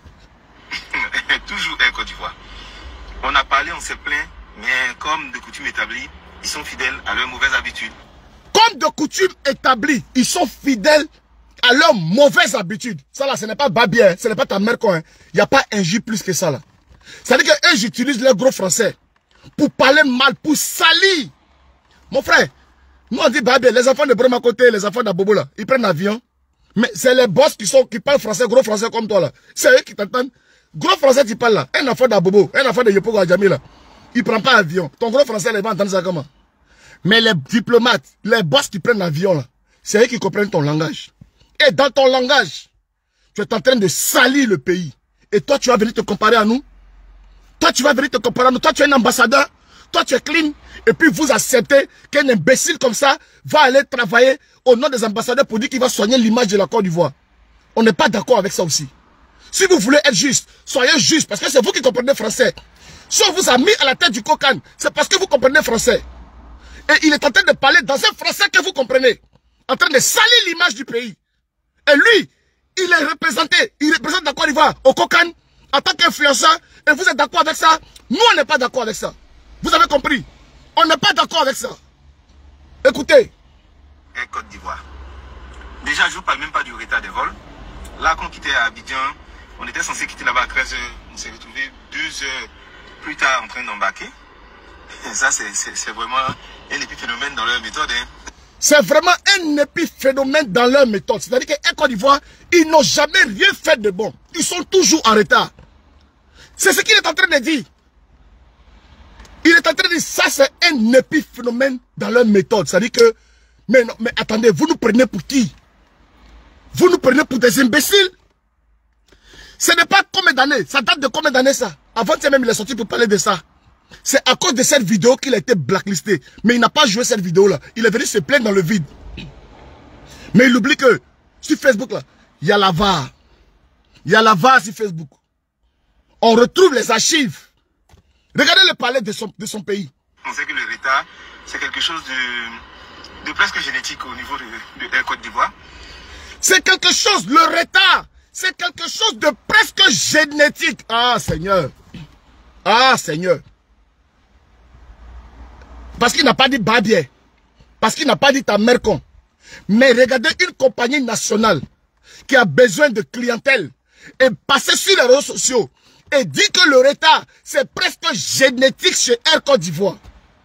[SPEAKER 2] Toujours Air Côte d'Ivoire. On a parlé, on s'est plaint, mais comme de coutume établie, ils sont fidèles à leurs mauvaises habitudes.
[SPEAKER 1] Comme de coutume établie, ils sont fidèles à leurs mauvaises habitudes. Ça là, ce n'est pas Babien, ce n'est pas ta mère quoi. Il n'y a pas un J plus que ça là. Ça veut dire qu'eux, j'utilise les gros français pour parler mal, pour salir. Mon frère, nous on dit Babien, les enfants de Broma côté, les enfants d'Abobo là, ils prennent l'avion. Mais c'est les boss qui sont qui parlent français, gros français comme toi là. C'est eux qui t'entendent. Gros français, tu parles là. Un enfant d'Abobo, un enfant de Yopo Adjami là. Il prend pas avion. Ton gros français, il va entendre ça comment? Mais les diplomates, les boss qui prennent l'avion là, c'est eux qui comprennent ton langage. Et dans ton langage, tu es en train de salir le pays. Et toi, tu vas venir te comparer à nous. Toi, tu vas venir te comparer à nous. Toi, tu es un ambassadeur. Toi, tu es clean. Et puis, vous acceptez qu'un imbécile comme ça va aller travailler au nom des ambassadeurs pour dire qu'il va soigner l'image de la Côte d'Ivoire. On n'est pas d'accord avec ça aussi. Si vous voulez être juste, soyez juste, parce que c'est vous qui comprenez français. Si on vous a mis à la tête du cocan, c'est parce que vous comprenez français. Et il est en train de parler dans un français que vous comprenez. En train de salir l'image du pays. Et lui, il est représenté, il représente la Côte d'Ivoire au cocan en tant qu'influenceur. Et vous êtes d'accord avec ça? Nous, on n'est pas d'accord avec ça. Vous avez compris? On n'est pas d'accord avec ça. Écoutez.
[SPEAKER 2] Air Côte d'Ivoire. Déjà, je ne vous parle même pas du retard des vols. Là, quand on quittait Abidjan, on était censé quitter là-bas à treize heures. On s'est retrouvé deux heures plus tard en train d'embarquer. Et ça, c'est vraiment un épiphénomène dans leur méthode. Hein.
[SPEAKER 1] C'est vraiment un épiphénomène dans leur méthode. C'est-à-dire qu'en Côte d'Ivoire, ils n'ont jamais rien fait de bon. Ils sont toujours en retard. C'est ce qu'il est en train de dire. Il est en train de dire ça, c'est un épiphénomène dans leur méthode. C'est-à-dire que, mais, non, mais attendez, vous nous prenez pour qui? Vous nous prenez pour des imbéciles? Ce n'est pas combien d'années? Ça date de combien d'années ça? Avant-hier même, il est sorti pour parler de ça. C'est à cause de cette vidéo qu'il a été blacklisté. Mais il n'a pas joué cette vidéo-là. Il est venu se plaindre dans le vide. Mais il oublie que sur Facebook, là, il y a la V A R. Il y a la V A R sur Facebook. On retrouve les archives. Regardez le palais de son, de son pays.
[SPEAKER 2] On sait que le retard, c'est quelque chose de, de presque génétique au niveau de, de Air Côte d'Ivoire.
[SPEAKER 1] C'est quelque chose, le retard, c'est quelque chose de presque génétique. Ah, Seigneur. Ah, Seigneur. Parce qu'il n'a pas dit Babier. Parce qu'il n'a pas dit ta mère con. Mais regardez une compagnie nationale qui a besoin de clientèle et passer sur les réseaux sociaux et dit que le retard, c'est presque génétique chez Air Côte d'Ivoire.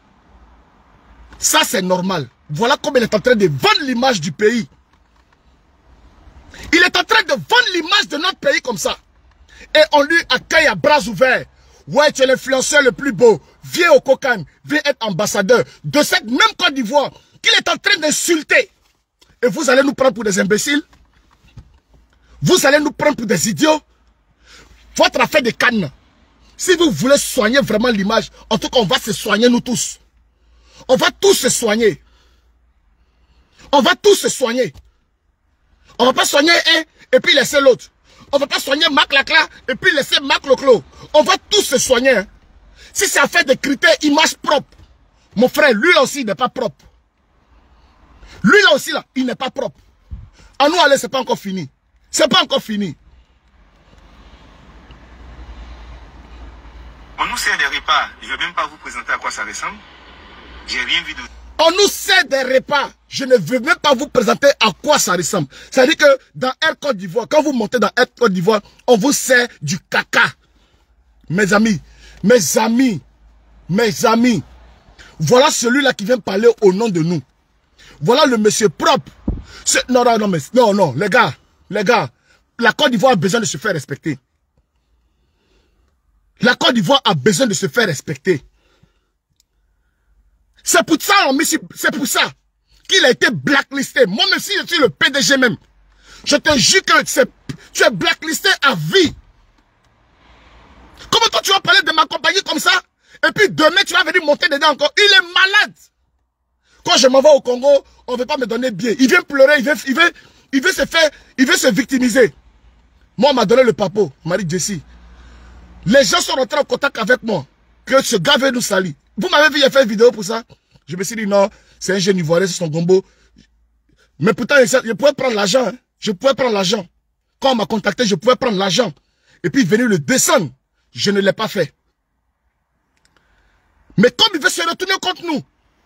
[SPEAKER 1] Ça, c'est normal. Voilà comment il est en train de vendre l'image du pays. Il est en train de vendre l'image de notre pays comme ça. Et on lui accueille à bras ouverts. Ouais, tu es l'influenceur le plus beau. Viens au cocan, viens être ambassadeur de cette même Côte d'Ivoire qu'il est en train d'insulter. Et vous allez nous prendre pour des imbéciles? Vous allez nous prendre pour des idiots? Votre affaire de canne. Si vous voulez soigner vraiment l'image, en tout cas, on va se soigner nous tous. On va tous se soigner. On va tous se soigner. On ne va pas soigner un et puis laisser l'autre. On ne va pas soigner Marc Lacla et puis laisser Marc Leclos. On va tous se soigner. Hein. Si c'est affaire de critères image propre, mon frère, lui là aussi, il n'est pas propre. Lui là aussi, là, il n'est pas propre. À nous aller, c'est pas encore fini. C'est pas encore fini.
[SPEAKER 2] On nous sert des repas. Je ne vais même pas vous présenter à quoi ça ressemble. J'ai rien vu de...
[SPEAKER 1] On nous sert des repas. Je ne veux même pas vous présenter à quoi ça ressemble. C'est-à-dire que dans Air Côte d'Ivoire, quand vous montez dans Air Côte d'Ivoire, on vous sert du caca. Mes amis, mes amis, mes amis. Voilà celui-là qui vient parler au nom de nous. Voilà le monsieur propre. Non, non, non, mais, non, non, les gars, les gars, la Côte d'Ivoire a besoin de se faire respecter. La Côte d'Ivoire a besoin de se faire respecter. C'est pour ça, c'est pour ça qu'il a été blacklisté. Moi, même si je suis le P D G même, je te jure que tu es blacklisté à vie. Comment toi tu vas parler de ma compagnie comme ça? Et puis demain tu vas venir monter dedans encore. Il est malade. Quand je m'en vais au Congo, on ne veut pas me donner bien. Il vient pleurer, il veut, il veut, il veut se faire, il veut se victimiser. Moi, on m'a donné le papo, Marie Jessie. Les gens sont rentrés en contact avec moi. Que ce gars veut nous salir. Vous m'avez vu, il a fait une vidéo pour ça. Je me suis dit non, c'est un jeune ivoirien, c'est son gombo. Mais pourtant, je pouvais prendre l'argent. Hein. Je pouvais prendre l'argent. Quand on m'a contacté, je pouvais prendre l'argent. Et puis venir le descendre. Je ne l'ai pas fait. Mais comme il veut se retourner contre nous,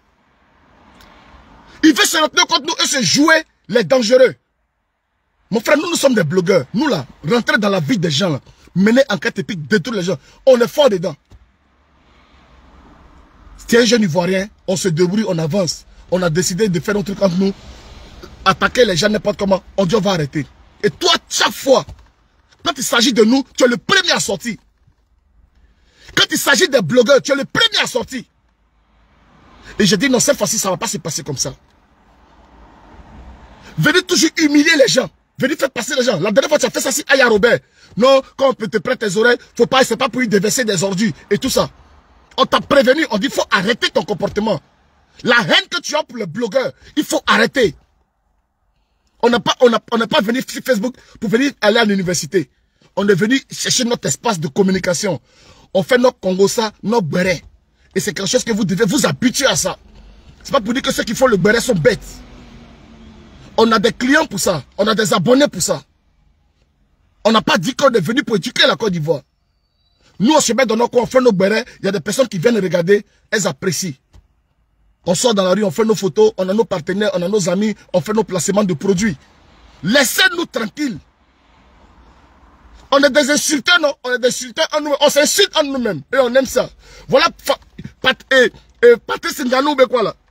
[SPEAKER 1] il veut se retourner contre nous et se jouer les dangereux. Mon frère, nous, nous sommes des blogueurs. Nous, là, rentrer dans la vie des gens, là, mener enquête et puis détruire les gens. On est fort dedans. C'est un jeune ivoirien, on se débrouille, on avance. On a décidé de faire un truc entre nous. Attaquer les gens n'importe comment. On dit on va arrêter. Et toi, chaque fois, quand il s'agit de nous, tu es le premier à sortir. Quand il s'agit des blogueurs, tu es le premier à sortir. Et j'ai dit non, cette fois-ci, ça ne va pas se passer comme ça. Venez toujours humilier les gens. Venez faire passer les gens. La dernière fois, tu as fait ça si Aya Robert. Non, quand on peut te prêter tes oreilles, faut pas, c'est pas pour y déverser des ordures et tout ça. On t'a prévenu, on dit il faut arrêter ton comportement. La haine que tu as pour les blogueurs, il faut arrêter. On n'a pas, on n'a, on n'est pas venu sur Facebook pour venir aller à l'université. On est venu chercher notre espace de communication. On fait notre Congosa, notre béret. Et c'est quelque chose que vous devez vous habituer à ça. C'est pas pour dire que ceux qui font le béret sont bêtes. On a des clients pour ça. On a des abonnés pour ça. On n'a pas dit qu'on est venu pour éduquer la Côte d'Ivoire. Nous, on se met dans nos coins, on fait nos bérets. Il y a des personnes qui viennent regarder, elles apprécient. On sort dans la rue, on fait nos photos, on a nos partenaires, on a nos amis, on fait nos placements de produits. Laissez-nous tranquilles. On est des insulteurs, non? On est des insulteurs en nous-mêmes. On s'insulte en nous-mêmes. Et on aime ça. Voilà, Pat, et, et, Patrice Nganou, quoi là?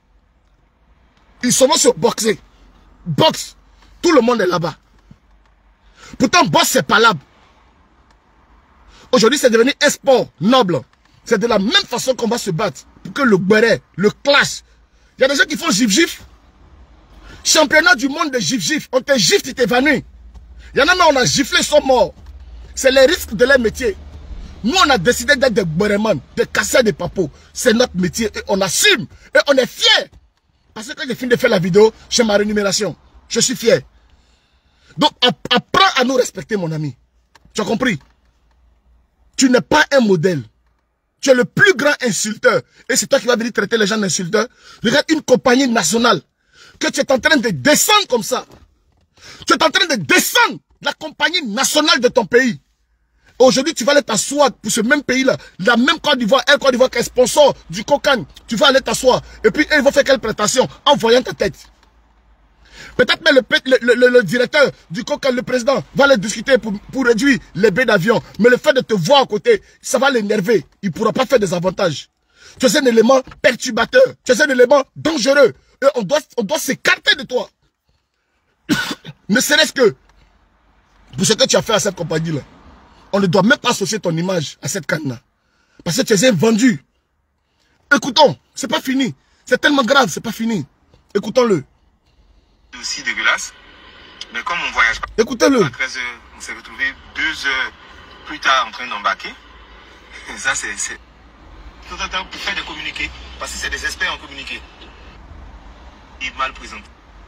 [SPEAKER 1] Ils sont se boxer. Boxe. Tout le monde est là-bas. Pourtant, boxe, c'est pas là. Aujourd'hui, c'est devenu un sport noble. C'est de la même façon qu'on va se battre. Pour que le béret, le clash. Il y a des gens qui font gif-gif. Championnat du monde de gif-gif. On te gifle, tu t'évanouis. Il y en a même, on a giflé, ils sont morts. C'est les risques de leur métier. Nous, on a décidé d'être des bérémans, de casser des papos. C'est notre métier et on assume. Et on est fiers. Parce que quand j'ai fini de faire la vidéo, j'ai ma rémunération. Je suis fier. Donc, apprends à nous respecter, mon ami. Tu as compris? Tu n'es pas un modèle. Tu es le plus grand insulteur. Et c'est toi qui vas venir traiter les gens d'insulteurs. Regarde une compagnie nationale que tu es en train de descendre comme ça. Tu es en train de descendre la compagnie nationale de ton pays. Aujourd'hui, tu vas aller t'asseoir pour ce même pays-là. La même Côte d'Ivoire, un Côte d'Ivoire qui est sponsor du cocaïne. Tu vas aller t'asseoir. Et puis, eux, ils vont faire quelle prestation en voyant ta tête. Peut-être même le, le, le, le directeur du cocaïne, le président, va aller discuter pour, pour réduire les billets d'avion. Mais le fait de te voir à côté, ça va l'énerver. Il ne pourra pas faire des avantages. Tu es un élément perturbateur. Tu es un élément dangereux. Et on doit, on doit s'écarter de toi. Ne serait-ce que pour ce que tu as fait à cette compagnie-là. On ne doit même pas associer ton image à cette canne-là. Parce que tu es un vendu. Écoutons, c'est pas fini. C'est tellement grave, c'est pas fini. Écoutons-le.
[SPEAKER 2] Aussi dégueulasse. Mais comme on voyage pas.
[SPEAKER 1] Écoutez-le.
[SPEAKER 2] À treize heures, on s'est retrouvé deux heures plus tard en train d'embarquer. Et ça, c'est... Tout le temps pour faire des communiqués. Parce que c'est des experts en communiqué. Ils mal présentés.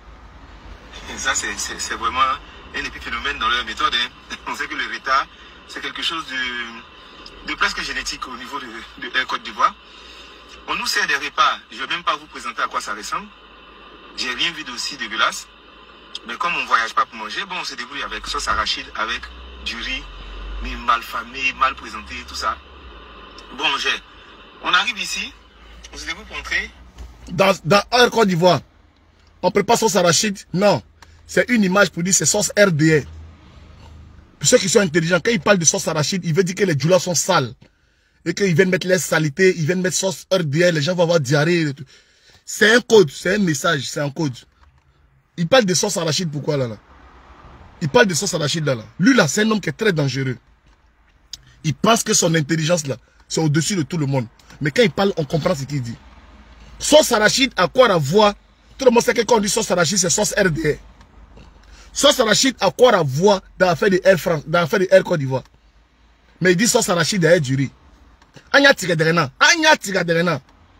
[SPEAKER 2] Et ça, c'est vraiment un épiphénomène dans leur méthode. Hein. On sait que le retard, c'est quelque chose de, de presque génétique au niveau de, de, de Côte d'Ivoire. On nous sert des repas. Je ne vais même pas vous présenter à quoi ça ressemble. J'ai rien vu d'aussi dégueulasse. Mais comme on ne voyage pas pour manger, bon, on se débrouille avec sauce arachide, avec du riz, mais mal famé, mal présenté, tout ça. Bon, j'ai. On arrive ici, on se débrouille pour entrer.
[SPEAKER 1] Dans, dans Air Côte d'Ivoire, on ne prépare sauce arachide. Non. C'est une image pour dire c'est sauce R D R. Pour ceux qui sont intelligents, quand ils parlent de sauce arachide, ils veulent dire que les djoulas sont sales. Et qu'ils viennent mettre les saletés, ils viennent mettre sauce R D R, les gens vont avoir diarrhée. C'est un code, c'est un message, c'est un code. Il parle de sauce arachide, pourquoi là, là? Il parle de sauce arachide là, là. Lui là, c'est un homme qui est très dangereux. Il pense que son intelligence là, c'est au-dessus de tout le monde. Mais quand il parle, on comprend ce qu'il dit. Sauce arachide, à quoi la voix? Tout le monde sait que quand on dit sauce arachide, c'est sauce R D R. Sauce arachide, à quoi la voix dans l'affaire de Air France, dans l'affaire de Air Côte d'Ivoire. Mais il dit sauce arachide derrière du riz. Anya tigaderena. Anya tigaderena.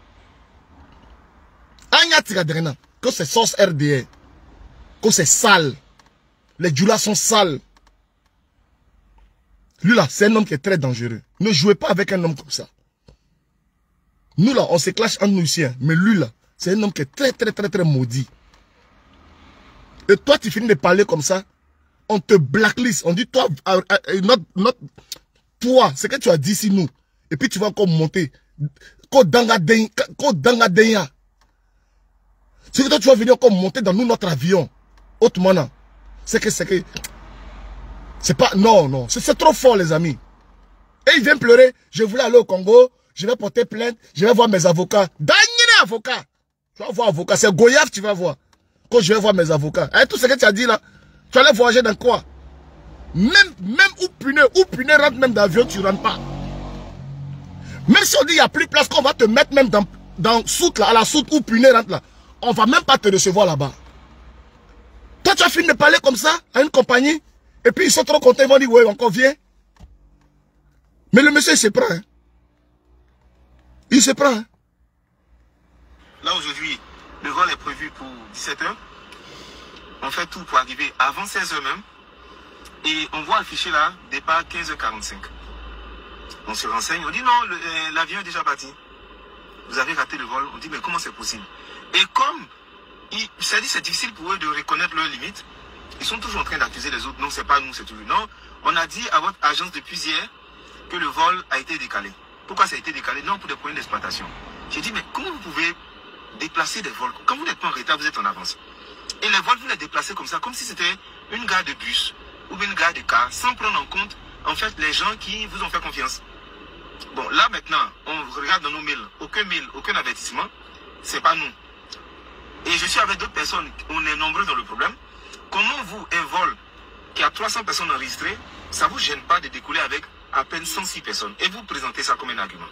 [SPEAKER 1] Anya tigaderena. Que c'est sauce R D R. Que c'est sale. Les djoulas sont sales. Lui là, c'est un homme qui est très dangereux. Ne jouez pas avec un homme comme ça. Nous là, on se clash entre nous ici. Hein. Mais lui là, c'est un homme qui est très très très très maudit. Et toi, tu finis de parler comme ça. On te blacklist. On dit toi, uh, uh, not, not, toi, c'est que tu as dit ici nous. Et puis tu vas encore monter. C'est que toi, tu vas venir encore monter dans nous notre avion. Autrement, c'est que c'est que. C'est pas. Non, non. C'est trop fort, les amis. Et il vient pleurer. Je voulais aller au Congo. Je vais porter plainte. Je vais voir mes avocats. Dernier avocat. Tu vas voir avocat. C'est Goyave, tu vas voir. Quand je vais voir mes avocats. Et tout ce que tu as dit là. Tu allais voyager dans quoi? Même, même où puneux, où puneux rentre même d'avion, tu rentres pas. Même si on dit il n'y a plus de place, qu'on va te mettre même dans, dans soute là, à la soute où puneux rentre là. On va même pas te recevoir là-bas. Toi, tu as fini de parler comme ça à une compagnie. Et puis ils sont trop contents, ils vont dire, ouais, encore viens. Mais le monsieur, il se prend. Hein. Il se prend. Hein.
[SPEAKER 2] Là, aujourd'hui, le vol est prévu pour dix-sept heures. On fait tout pour arriver avant seize heures même. Et on voit affiché là, départ quinze heures quarante-cinq. On se renseigne, on dit non, l'avion est déjà parti. Vous avez raté le vol. On dit, mais comment c'est possible? Et comme, c'est difficile pour eux de reconnaître leurs limites, ils sont toujours en train d'accuser les autres. Non, c'est pas nous, c'est toujours. Non, on a dit à votre agence depuis hier que le vol a été décalé. Pourquoi ça a été décalé? Non, pour des problèmes d'exploitation. J'ai dit, mais comment vous pouvez déplacer des vols? Quand vous n'êtes pas en retard, vous êtes en avance. Et les vols, vous les déplacez comme ça, comme si c'était une gare de bus ou une gare de car, sans prendre en compte, en fait, les gens qui vous ont fait confiance. Bon, là, maintenant, on regarde dans nos mails. Aucun mail, aucun avertissement. C'est pas nous. Et je suis avec d'autres personnes. On est nombreux dans le problème. Comment vous, un vol qui a trois cents personnes enregistrées, ça vous gêne pas de découler avec à peine cent six personnes et vous présentez ça comme un argument?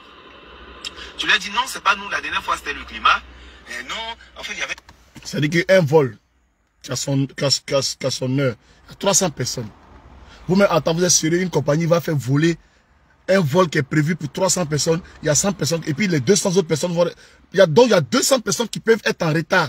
[SPEAKER 2] Tu lui as dit non, c'est pas nous. La dernière fois, c'était le climat. Et non, en fait, il y avait...
[SPEAKER 1] C'est-à-dire qu'un vol qui a son, qui a, qui a, qui a son heure, il y a trois cents personnes. Vous-même, attends, vous êtes sérieux, une compagnie va faire voler un vol qui est prévu pour trois cents personnes, il y a cent personnes, et puis les deux cents autres personnes vont... Il y a, donc, il y a deux cents personnes qui peuvent être en retard.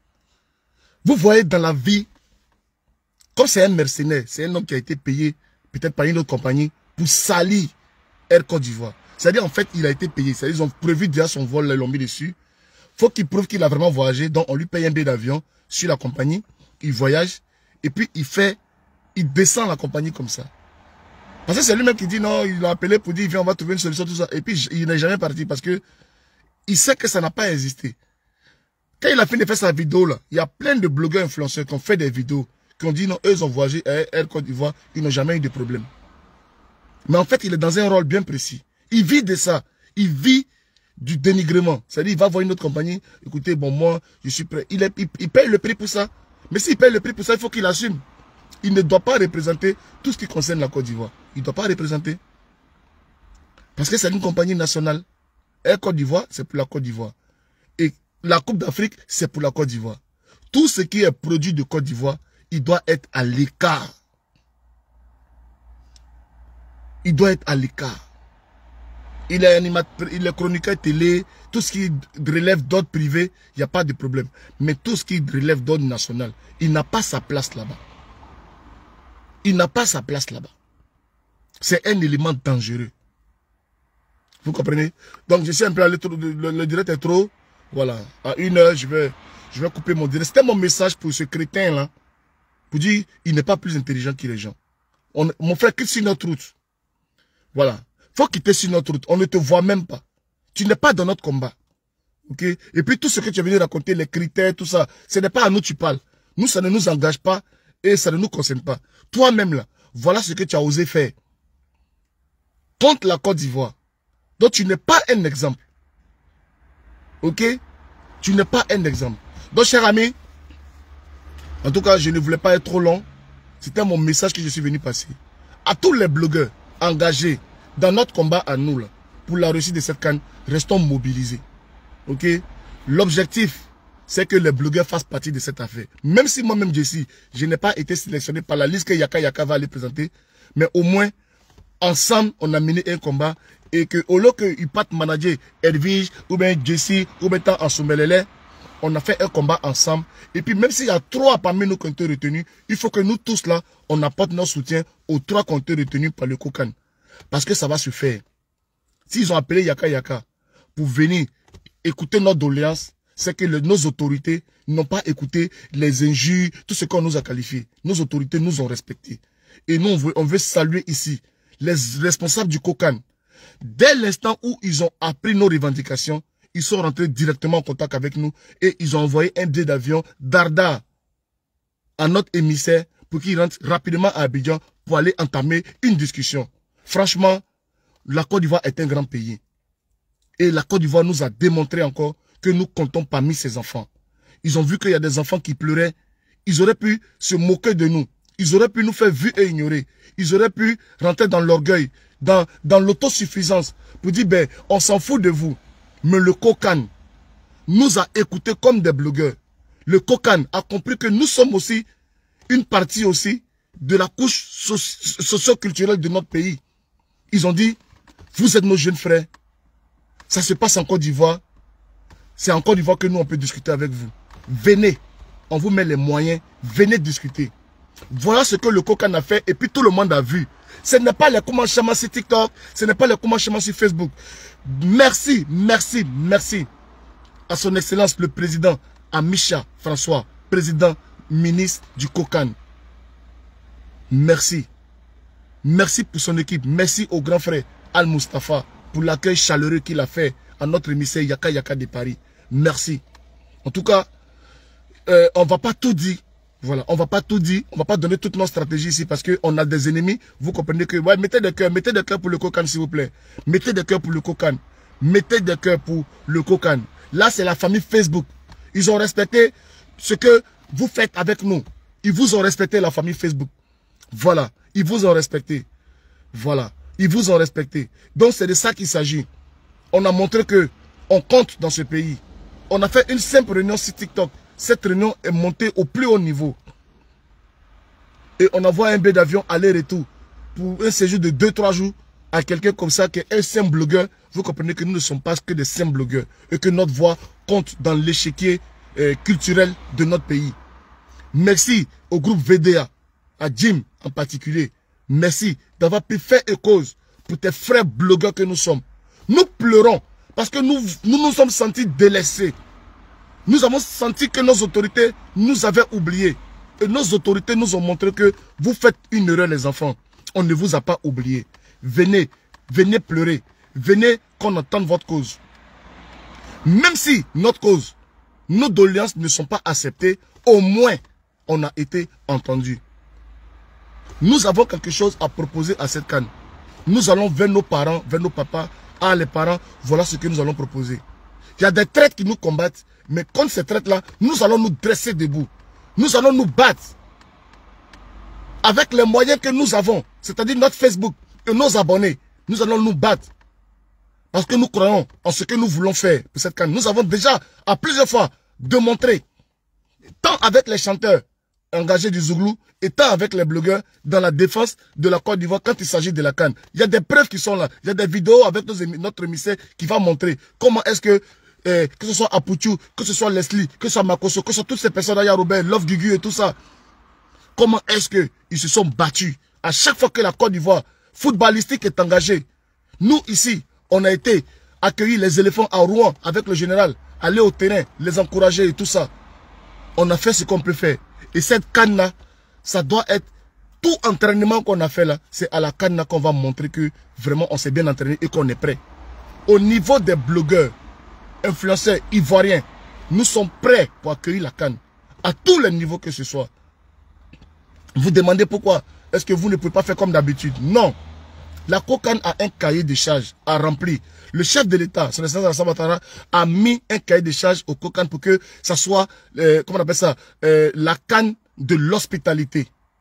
[SPEAKER 1] Vous voyez dans la vie, comme c'est un mercenaire, c'est un homme qui a été payé, peut-être par une autre compagnie, pour salir Air Côte d'Ivoire. C'est-à-dire, en fait, il a été payé. C'est-à-dire, ils ont prévu déjà son vol, ils l'ont mis dessus. Faut qu'il prouve qu'il a vraiment voyagé, donc on lui paye un billet d'avion sur la compagnie, il voyage, et puis il fait, il descend la compagnie comme ça. Parce que c'est lui-même qui dit non, il l'a appelé pour dire, viens, on va trouver une solution, tout ça. Et puis, il n'est jamais parti parce que il sait que ça n'a pas existé. Quand il a fini de faire sa vidéo, là, il y a plein de blogueurs influenceurs qui ont fait des vidéos, qui ont dit non, eux, ils ont voyagé à Air Côte d'Ivoire, ils n'ont jamais eu de problème. Mais en fait, il est dans un rôle bien précis. Il vit de ça. Il vit du dénigrement. C'est-à-dire, il va voir une autre compagnie, écoutez, bon, moi, je suis prêt. Il, est, il, il paye le prix pour ça. Mais s'il paye le prix pour ça, il faut qu'il assume. Il ne doit pas représenter tout ce qui concerne la Côte d'Ivoire. Il ne doit pas représenter. Parce que c'est une compagnie nationale. Air Côte d'Ivoire, c'est pour la Côte d'Ivoire. Et la Coupe d'Afrique, c'est pour la Côte d'Ivoire. Tout ce qui est produit de Côte d'Ivoire, il doit être à l'écart. Il doit être à l'écart. Il est animateur, il est chroniqueur télé, tout ce qui relève d'ordre privé, il n'y a pas de problème. Mais tout ce qui relève d'ordre national, il n'a pas sa place là-bas. Il n'a pas sa place là-bas. C'est un élément dangereux. Vous comprenez? Donc je suis un peu allé trop, le, le direct est trop. Voilà. À une heure, je vais, je vais couper mon direct. C'était mon message pour ce crétin-là. Pour dire, il n'est pas plus intelligent que les gens. On, mon frère, quitte sur notre route. Voilà. Faut quitter sur notre route. On ne te voit même pas. Tu n'es pas dans notre combat. Ok? Et puis tout ce que tu es venu raconter, les critères, tout ça, ce n'est pas à nous que tu parles. Nous, ça ne nous engage pas et ça ne nous concerne pas. Toi-même là, voilà ce que tu as osé faire. Contre la Côte d'Ivoire. Donc tu n'es pas un exemple. Ok? Tu n'es pas un exemple. Donc, cher ami, en tout cas, je ne voulais pas être trop long. C'était mon message que je suis venu passer. À tous les blogueurs engagés dans notre combat à nous, là, pour la réussite de cette CAN, restons mobilisés. Ok? L'objectif, c'est que les blogueurs fassent partie de cette affaire. Même si moi-même, Jessie, je n'ai pas été sélectionné par la liste que Yaka Yaka va aller présenter, mais au moins, ensemble, on a mené un combat et que, au lieu qu'ils partent manager Edwige, ou bien Jessie, ou bien tant en Soumelele, on a fait un combat ensemble. Et puis, même s'il y a trois parmi nos qui ont été retenus, il faut que nous tous là, on apporte notre soutien aux trois qui ont été retenus par le Kokan. Parce que ça va se faire. S'ils ont appelé Yaka Yaka pour venir écouter notre doléance, c'est que le, nos autorités n'ont pas écouté les injures, tout ce qu'on nous a qualifié. Nos autorités nous ont respectés. Et nous, on veut, on veut saluer ici les responsables du Kokan. Dès l'instant où ils ont appris nos revendications, ils sont rentrés directement en contact avec nous et ils ont envoyé un billet d'avion d'Arda à notre émissaire pour qu'il rentre rapidement à Abidjan pour aller entamer une discussion. Franchement, la Côte d'Ivoire est un grand pays. Et la Côte d'Ivoire nous a démontré encore que nous comptons parmi ces enfants. Ils ont vu qu'il y a des enfants qui pleuraient. Ils auraient pu se moquer de nous. Ils auraient pu nous faire vu et ignorer. Ils auraient pu rentrer dans l'orgueil, dans, dans l'autosuffisance, pour dire, ben, on s'en fout de vous. Mais le Kokan nous a écoutés comme des blogueurs. Le Kokan a compris que nous sommes aussi une partie aussi de la couche socio-culturelle de notre pays. Ils ont dit, vous êtes nos jeunes frères. Ça se passe en Côte d'Ivoire. C'est en Côte d'Ivoire que nous, on peut discuter avec vous. Venez, on vous met les moyens, venez discuter. Voilà ce que le Kokan a fait et puis tout le monde a vu. Ce n'est pas les commentaires sur TikTok, ce n'est pas les commentaires sur Facebook. Merci, merci, merci à son Excellence le Président Amisha François, Président, ministre du Kokan. Merci. Merci pour son équipe. Merci au grand frère Al-Mustafa pour l'accueil chaleureux qu'il a fait à notre émissaire Yaka Yaka de Paris. Merci. En tout cas, euh, on ne va pas tout dire. Voilà, on ne va pas tout dire. On ne va pas donner toute notre stratégie ici parce qu'on a des ennemis. Vous comprenez que, ouais, mettez des cœurs, mettez des cœurs pour le Kokan, s'il vous plaît. Mettez des cœurs pour le Kokan. Mettez des cœurs pour le Kokan. Là, c'est la famille Facebook. Ils ont respecté ce que vous faites avec nous. Ils vous ont respecté, la famille Facebook. Voilà. Ils vous ont respecté. Voilà. Ils vous ont respecté. Donc, c'est de ça qu'il s'agit. On a montré que on compte dans ce pays. On a fait une simple réunion sur TikTok. Cette réunion est montée au plus haut niveau. Et on envoie un billet d'avion aller-retour pour un séjour de deux trois jours à quelqu'un comme ça qui est un simple blogueur. Vous comprenez que nous ne sommes pas que des simples blogueurs et que notre voix compte dans l'échiquier euh, culturel de notre pays. Merci au groupe V D A, à Jim en particulier. Merci d'avoir pu faire et cause pour tes frères blogueurs que nous sommes. Nous pleurons parce que nous nous, nous sommes sentis délaissés. Nous avons senti que nos autorités nous avaient oubliés. Et nos autorités nous ont montré que vous faites une erreur, les enfants. On ne vous a pas oublié. Venez, venez pleurer. Venez qu'on entende votre cause. Même si notre cause, nos doléances ne sont pas acceptées, au moins on a été entendus. Nous avons quelque chose à proposer à cette CAN. Nous allons vers nos parents, vers nos papas. Ah, les parents, voilà ce que nous allons proposer. Il y a des traites qui nous combattent, mais contre ces traites-là, nous allons nous dresser debout. Nous allons nous battre. Avec les moyens que nous avons, c'est-à-dire notre Facebook et nos abonnés, nous allons nous battre. Parce que nous croyons en ce que nous voulons faire pour cette CAN. Nous avons déjà, à plusieurs fois, démontré, tant avec les chanteurs engagés du Zouglou, et tant avec les blogueurs dans la défense de la Côte d'Ivoire quand il s'agit de la CAN. Il y a des preuves qui sont là. Il y a des vidéos avec nos, notre émissaire qui va montrer comment est-ce que, eh, que ce soit Apuchu, que ce soit Leslie, que ce soit Makoso, que ce soit toutes ces personnes, là, Robert, Love Gugu et tout ça. Comment est-ce qu'ils se sont battus à chaque fois que la Côte d'Ivoire footballistique est engagée. Nous, ici, on a été accueillir les éléphants à Rouen avec le général, aller au terrain, les encourager et tout ça. On a fait ce qu'on peut faire. Et cette CAN-là, ça doit être tout entraînement qu'on a fait là, c'est à la CAN qu'on va montrer que vraiment on s'est bien entraîné et qu'on est prêt. Au niveau des blogueurs, influenceurs ivoiriens, nous sommes prêts pour accueillir la CAN à tous les niveaux que ce soit. Vous demandez pourquoi est-ce que vous ne pouvez pas faire comme d'habitude? Non. La COCAN a un cahier de charges à remplir. Le chef de l'État, son excellence Alassane Ouattara, a mis un cahier de charges au COCAN pour que ça soit, euh, comment on appelle ça, euh, la CAN de l'hospitalité.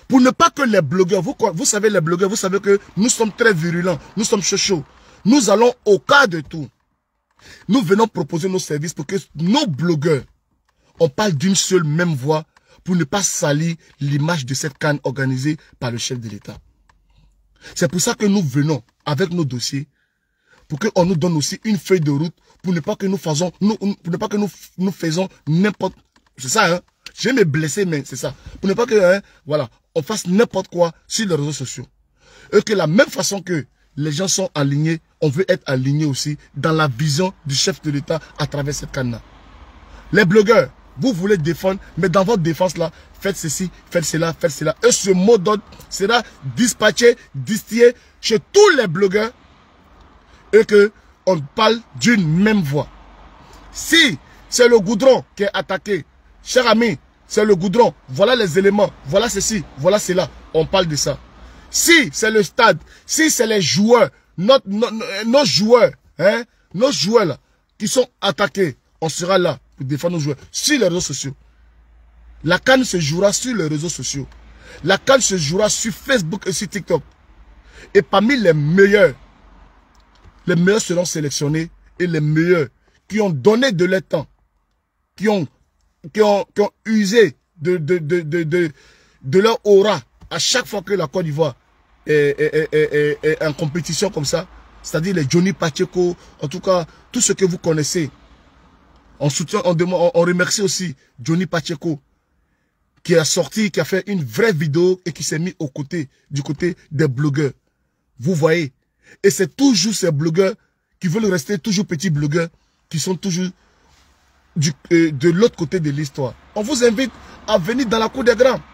[SPEAKER 1] Pour ne pas que les blogueurs, vous, vous savez les blogueurs, vous savez que nous sommes très virulents, nous sommes chauds. Nous allons au cas de tout. Nous venons proposer nos services pour que nos blogueurs, on parle d'une seule même voix pour ne pas salir l'image de cette canne organisée par le chef de l'État. C'est pour ça que nous venons avec nos dossiers, pour qu'on nous donne aussi une feuille de route, pour ne pas que nous faisons, nous, pour ne pas que nous, nous faisons n'importe, c'est ça, hein. Je vais me blesser, mais c'est ça. Pour ne pas que, hein, voilà, on fasse n'importe quoi sur les réseaux sociaux. Et que la même façon que les gens sont alignés, on veut être alignés aussi dans la vision du chef de l'État à travers cette canne-là. Les blogueurs, vous voulez défendre, mais dans votre défense-là, faites ceci, faites cela, faites cela. Et ce mot d'ordre sera dispatché, distillé chez tous les blogueurs et que on parle d'une même voix. Si c'est le goudron qui est attaqué, cher ami, c'est le goudron, voilà les éléments, voilà ceci, voilà cela, on parle de ça. Si c'est le stade, si c'est les joueurs, notre, nos, nos joueurs, hein, nos joueurs là, qui sont attaqués, on sera là pour défendre nos joueurs sur les réseaux sociaux. La CAN se jouera sur les réseaux sociaux. La CAN se jouera sur Facebook et sur TikTok. Et parmi les meilleurs, les meilleurs seront sélectionnés et les meilleurs qui ont donné de leur temps, qui ont, qui ont, qui ont usé de, de, de, de, de, de leur aura à chaque fois que la Côte d'Ivoire est, est, est, est, est, est en compétition comme ça, c'est-à-dire les Johnny Pacheco, en tout cas, tout ce que vous connaissez. On soutient, on, demande, on remercie aussi Johnny Pacheco, qui a sorti, qui a fait une vraie vidéo et qui s'est mis au côté, du côté des blogueurs. Vous voyez. Et c'est toujours ces blogueurs qui veulent rester toujours petits blogueurs, qui sont toujours du, euh, de l'autre côté de l'histoire. On vous invite à venir dans la cour des grands.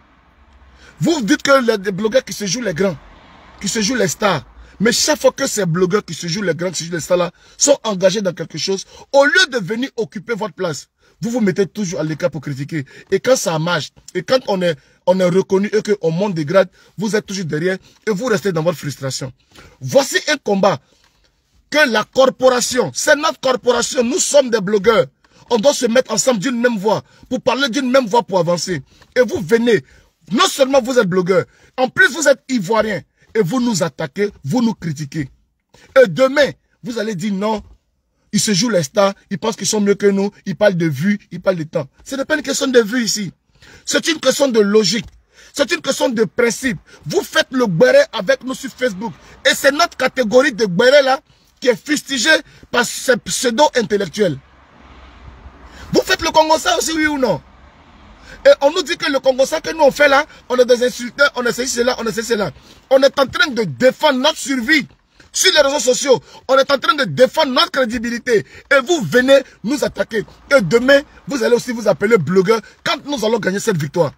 [SPEAKER 1] Vous dites que les blogueurs qui se jouent les grands, qui se jouent les stars, mais chaque fois que ces blogueurs qui se jouent les grands, qui se jouent les stars là, sont engagés dans quelque chose, au lieu de venir occuper votre place, vous vous mettez toujours à l'écart pour critiquer. Et quand ça marche, et quand on est, on est reconnu et qu'on monte des grades, vous êtes toujours derrière et vous restez dans votre frustration. Voici un combat que la corporation, c'est notre corporation, nous sommes des blogueurs. On doit se mettre ensemble d'une même voix, pour parler d'une même voix pour avancer. Et vous venez, non seulement vous êtes blogueur, en plus vous êtes ivoirien, et vous nous attaquez, vous nous critiquez. Et demain, vous allez dire non, ils se jouent les stars, ils pensent qu'ils sont mieux que nous, ils parlent de vues, ils parlent de temps. Ce n'est pas une question de vues ici. C'est une question de logique. C'est une question de principe. Vous faites le béret avec nous sur Facebook. Et c'est notre catégorie de béret là qui est fustigée par ces pseudo-intellectuels. Vous faites le Congo-ça aussi, oui ou non? Et on nous dit que le Congo-ça que nous on fait là, on est des insulteurs, on essaie cela, on essaie cela. On est en train de défendre notre survie. Sur les réseaux sociaux, on est en train de défendre notre crédibilité. Et vous venez nous attaquer. Et demain, vous allez aussi vous appeler blogueur quand nous allons gagner cette victoire.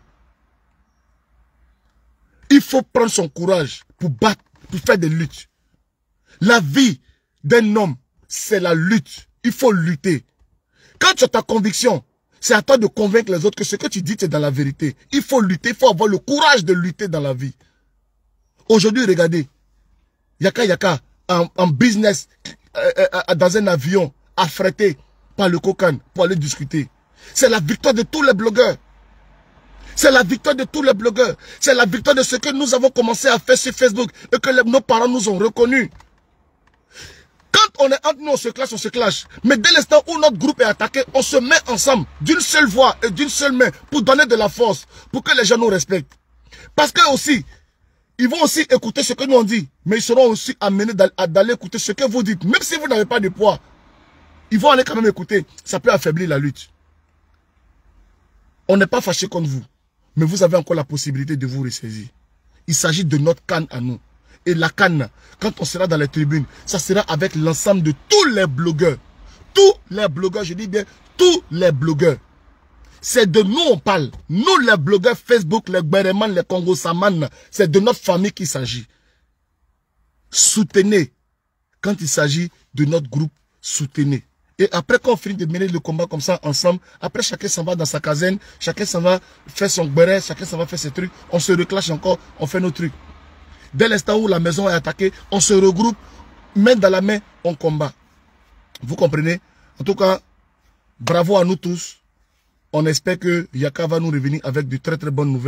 [SPEAKER 1] Il faut prendre son courage pour battre, pour faire des luttes. La vie d'un homme, c'est la lutte. Il faut lutter. Quand tu as ta conviction, c'est à toi de convaincre les autres que ce que tu dis, c'est dans la vérité. Il faut lutter, il faut avoir le courage de lutter dans la vie. Aujourd'hui, regardez. Yaka Yaka, en, en business, euh, euh, dans un avion, affrété par le Kokan pour aller discuter. C'est la victoire de tous les blogueurs. C'est la victoire de tous les blogueurs. C'est la victoire de ce que nous avons commencé à faire sur Facebook et que les, nos parents nous ont reconnus. Quand on est entre nous, on se clash, on se clash. Mais dès l'instant où notre groupe est attaqué, on se met ensemble d'une seule voix et d'une seule main pour donner de la force, pour que les gens nous respectent. Parce que aussi, ils vont aussi écouter ce que nous on dit, mais ils seront aussi amenés d'aller écouter ce que vous dites. Même si vous n'avez pas de poids, ils vont aller quand même écouter. Ça peut affaiblir la lutte. On n'est pas fâché contre vous, mais vous avez encore la possibilité de vous ressaisir. Il s'agit de notre canne à nous. Et la canne, quand on sera dans les tribunes, ça sera avec l'ensemble de tous les blogueurs. Tous les blogueurs, je dis bien tous les blogueurs. C'est de nous on parle. Nous les blogueurs Facebook, les Béréman, les Congo Saman, c'est de notre famille qu'il s'agit. Soutenez. Quand il s'agit de notre groupe, soutenez. Et après qu'on finit de mener le combat comme ça ensemble, après chacun s'en va dans sa caserne, chacun s'en va faire son béret, chacun s'en va faire ses trucs, on se reclache encore, on fait nos trucs. Dès l'instant où la maison est attaquée, on se regroupe, main dans la main, on combat. Vous comprenez? En tout cas, bravo à nous tous. On espère que Yaka va nous revenir avec de très très bonnes nouvelles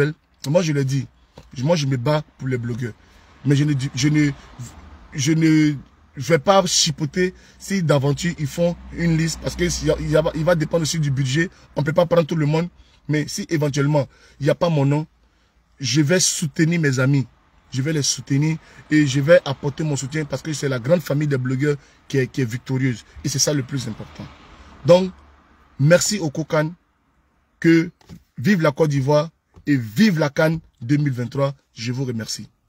[SPEAKER 1] Moi, je l'ai dit. Moi, je me bats pour les blogueurs. Mais je ne, je ne, je ne vais pas chipoter si d'aventure ils font une liste. Parce que il va, il va dépendre aussi du budget. On ne peut pas prendre tout le monde. Mais si éventuellement, il n'y a pas mon nom, je vais soutenir mes amis. Je vais les soutenir et je vais apporter mon soutien parce que c'est la grande famille des blogueurs qui est, qui est victorieuse. Et c'est ça le plus important. Donc, merci au COCAN. Que vive la Côte d'Ivoire et vive la CAN deux mille vingt-trois. Je vous remercie.